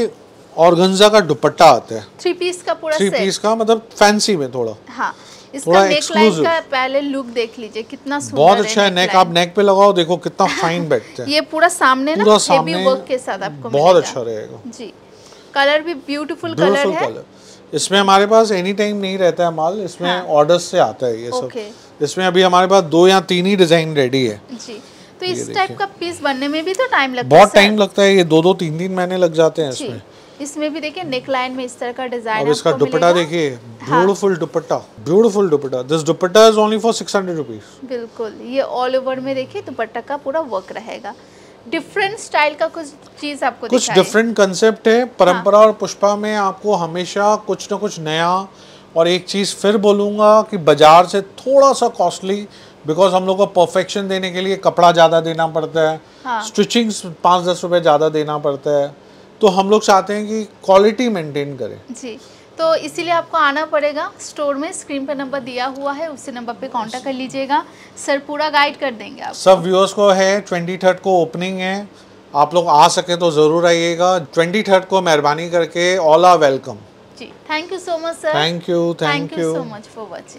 ऑर्गेन्जा का दुपट्टा आता है, थ्री पीस का पूरा थ्री पीस का, मतलब फैंसी में थोड़ा। हाँ, इसका नेक लाइन का पहले लुक देख लीजिए कितना सुंदर बहुत अच्छा है। नेक आप नेक पे लगाओ, देखो कितना फाइन बैठता है। ये पूरा सामने ना हेवी वर्क के साथ आपको बहुत अच्छा रहेगा जी। कलर भी ब्यूटीफुल कलर है। इसमें हमारे पास एनी टाइम नहीं रहता है माल, इसमें ऑर्डर्स से आता है ये सब। इसमें अभी हमारे पास दो या तीन ही डिजाइन रेडी है जी। तो इस टाइप का पीस बनने में भी तो टाइम लगता है, बहुत टाइम लगता है। ये दो दो तीन तीन महीने लग जाते हैं इसमें। इसमें भी देखिए नेक लाइन में इस तरह का डिजाइन। अब इसका दुपट्टा देखिए, beautiful dupatta, beautiful dupatta. This dupatta is only for six hundred rupees. बिल्कुल, ये ऑल ओवर में देखिए दुपट्टा का पूरा वर्क रहेगा। डिफरेंट स्टाइल का कुछ चीज आपको कुछ डिफरेंट कंसेप्ट है। परंपरा और पुष्पा में आपको हमेशा कुछ ना कुछ नया। और एक चीज फिर बोलूँगा कि बाजार से थोड़ा सा कॉस्टली, बिकॉज हम लोग को परफेक्शन देने के लिए कपड़ा ज़्यादा देना पड़ता है, हाँ। स्टिचिंग पाँच दस रुपये ज़्यादा देना पड़ता है, तो हम लोग चाहते हैं कि क्वालिटी मेंटेन करें जी। तो इसीलिए आपको आना पड़ेगा स्टोर में। स्क्रीन पर नंबर दिया हुआ है, उसी नंबर पे कांटेक्ट कर लीजिएगा। सर पूरा गाइड कर देंगे आप। सब व्यूअर्स को है, ट्वेंटी थर्ड को ओपनिंग है, आप लोग आ सके तो ज़रूर आइएगा। ट्वेंटी थर्ड को मेहरबानी करके, ऑल आर वेलकम जी। Thank you so much sir. Thank you thank you so much for watching.